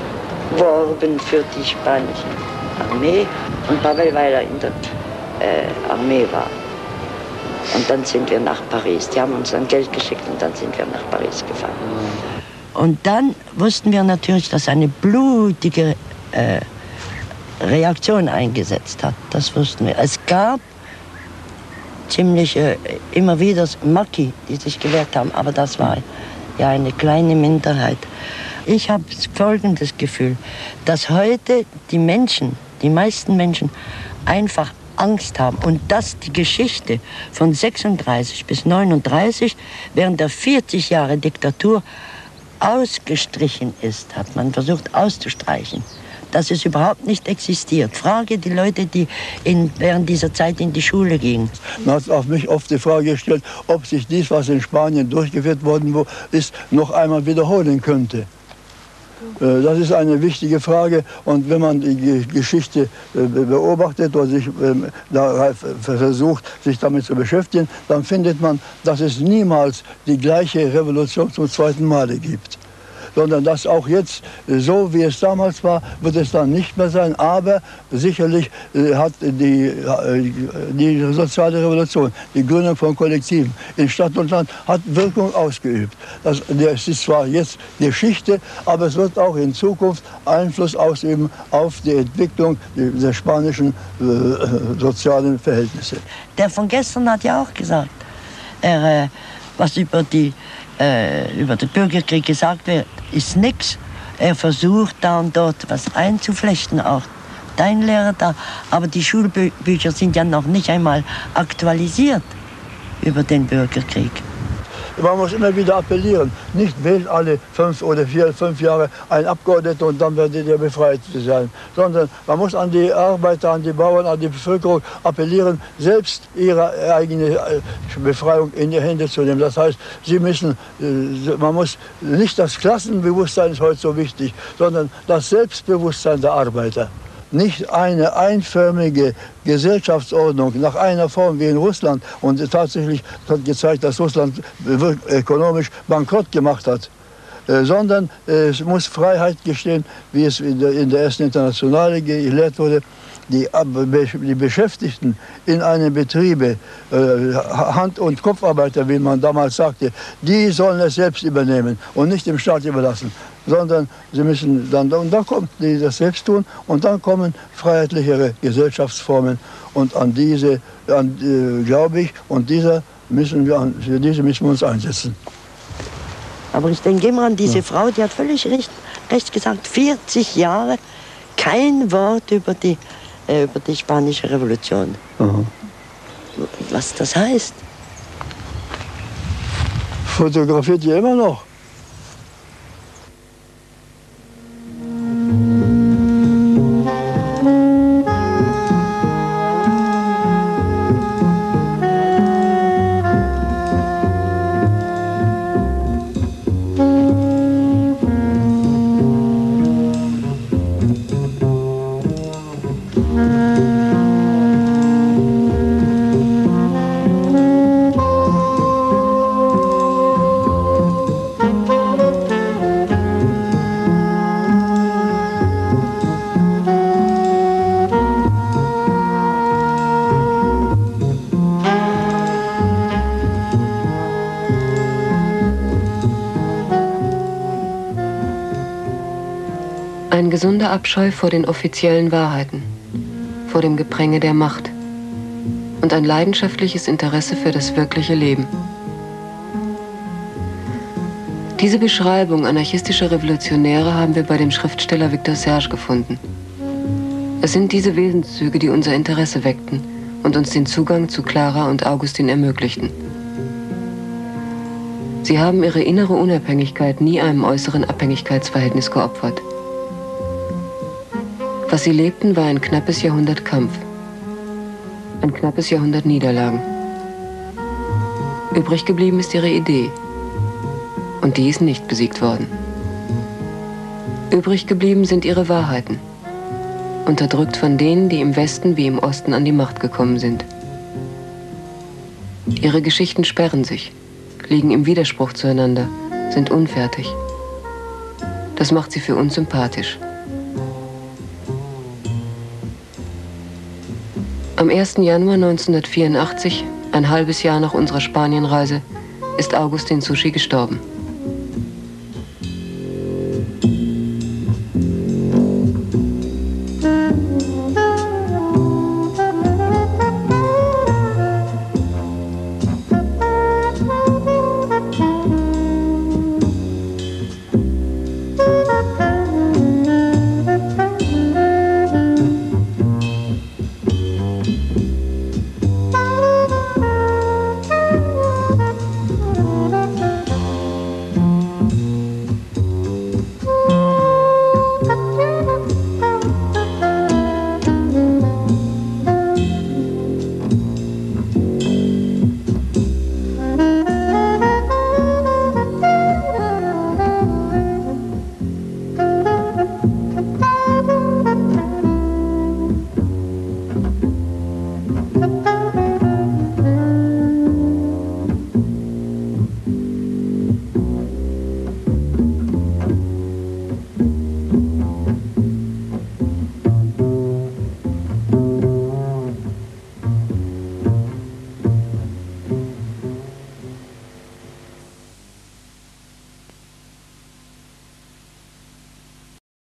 für die spanische Armee und Pavel, weil er in der Armee war. Und dann sind wir nach Paris. Die haben uns dann Geld geschickt und dann sind wir nach Paris gefahren. Und dann wussten wir natürlich, dass eine blutige Reaktion eingesetzt hat. Das wussten wir. Es gab ziemlich immer wieder Maki, die sich gewehrt haben, aber das war ja eine kleine Minderheit. Ich habe folgendes Gefühl, dass heute die meisten Menschen einfach Angst haben und dass die Geschichte von 36 bis 39 während der 40 Jahre Diktatur ausgestrichen ist, hat man versucht auszustreichen, dass es überhaupt nicht existiert. Frage die Leute, die während dieser Zeit in die Schule gingen. Man hat auf mich oft die Frage gestellt, ob sich dies, was in Spanien durchgeführt worden ist, noch einmal wiederholen könnte. Das ist eine wichtige Frage und wenn man die Geschichte beobachtet oder sich versucht, sich damit zu beschäftigen, dann findet man, dass es niemals die gleiche Revolution zum zweiten Male gibt. Sondern dass auch jetzt, so wie es damals war, wird es dann nicht mehr sein. Aber sicherlich hat die soziale Revolution, die Gründung von Kollektiven in Stadt und Land, hat Wirkung ausgeübt. Das ist zwar jetzt Geschichte, aber es wird auch in Zukunft Einfluss ausüben auf die Entwicklung der spanischen sozialen Verhältnisse. Der von gestern hat ja auch gesagt, was über den Bürgerkrieg gesagt wird, ist nichts. Er versucht da und dort was einzuflechten, auch dein Lehrer da. Aber die Schulbücher sind ja noch nicht einmal aktualisiert über den Bürgerkrieg. Man muss immer wieder appellieren, nicht wählt alle 5 oder 5 Jahre ein Abgeordneter und dann werdet ihr befreit sein, sondern man muss an die Arbeiter, an die Bauern, an die Bevölkerung appellieren, selbst ihre eigene Befreiung in die Hände zu nehmen. Das heißt, man muss nicht das Klassenbewusstsein ist heute so wichtig, sondern das Selbstbewusstsein der Arbeiter. Nicht eine einförmige Gesellschaftsordnung nach einer Form wie in Russland. Und tatsächlich hat gezeigt, dass Russland ökonomisch bankrott gemacht hat. Sondern es muss Freiheit geschehen, wie es in der ersten Internationale gelehrt wurde. Die Beschäftigten in einem Betriebe, Hand- und Kopfarbeiter, wie man damals sagte, die sollen es selbst übernehmen und nicht dem Staat überlassen, sondern sie müssen dann kommt die das selbst tun und dann kommen freiheitlichere Gesellschaftsformen und an diese, glaube ich, und für diese müssen wir uns einsetzen. Aber ich denke immer an diese Frau, die hat völlig recht gesagt, 40 Jahre kein Wort über die Spanische Revolution. Aha. Was das heißt? Fotografiert ihr immer noch? Ein gesunder Abscheu vor den offiziellen Wahrheiten, vor dem Gepränge der Macht und ein leidenschaftliches Interesse für das wirkliche Leben. Diese Beschreibung anarchistischer Revolutionäre haben wir bei dem Schriftsteller Victor Serge gefunden. Es sind diese Wesenszüge, die unser Interesse weckten und uns den Zugang zu Clara und Augustin ermöglichten. Sie haben ihre innere Unabhängigkeit nie einem äußeren Abhängigkeitsverhältnis geopfert. Was sie lebten, war ein knappes Jahrhundert Kampf, ein knappes Jahrhundert Niederlagen. Übrig geblieben ist ihre Idee, und die ist nicht besiegt worden. Übrig geblieben sind ihre Wahrheiten, unterdrückt von denen, die im Westen wie im Osten an die Macht gekommen sind. Ihre Geschichten sperren sich, liegen im Widerspruch zueinander, sind unfertig. Das macht sie für uns sympathisch. Am 1. Januar 1984, ein halbes Jahr nach unserer Spanienreise, ist Augustin Souchy gestorben.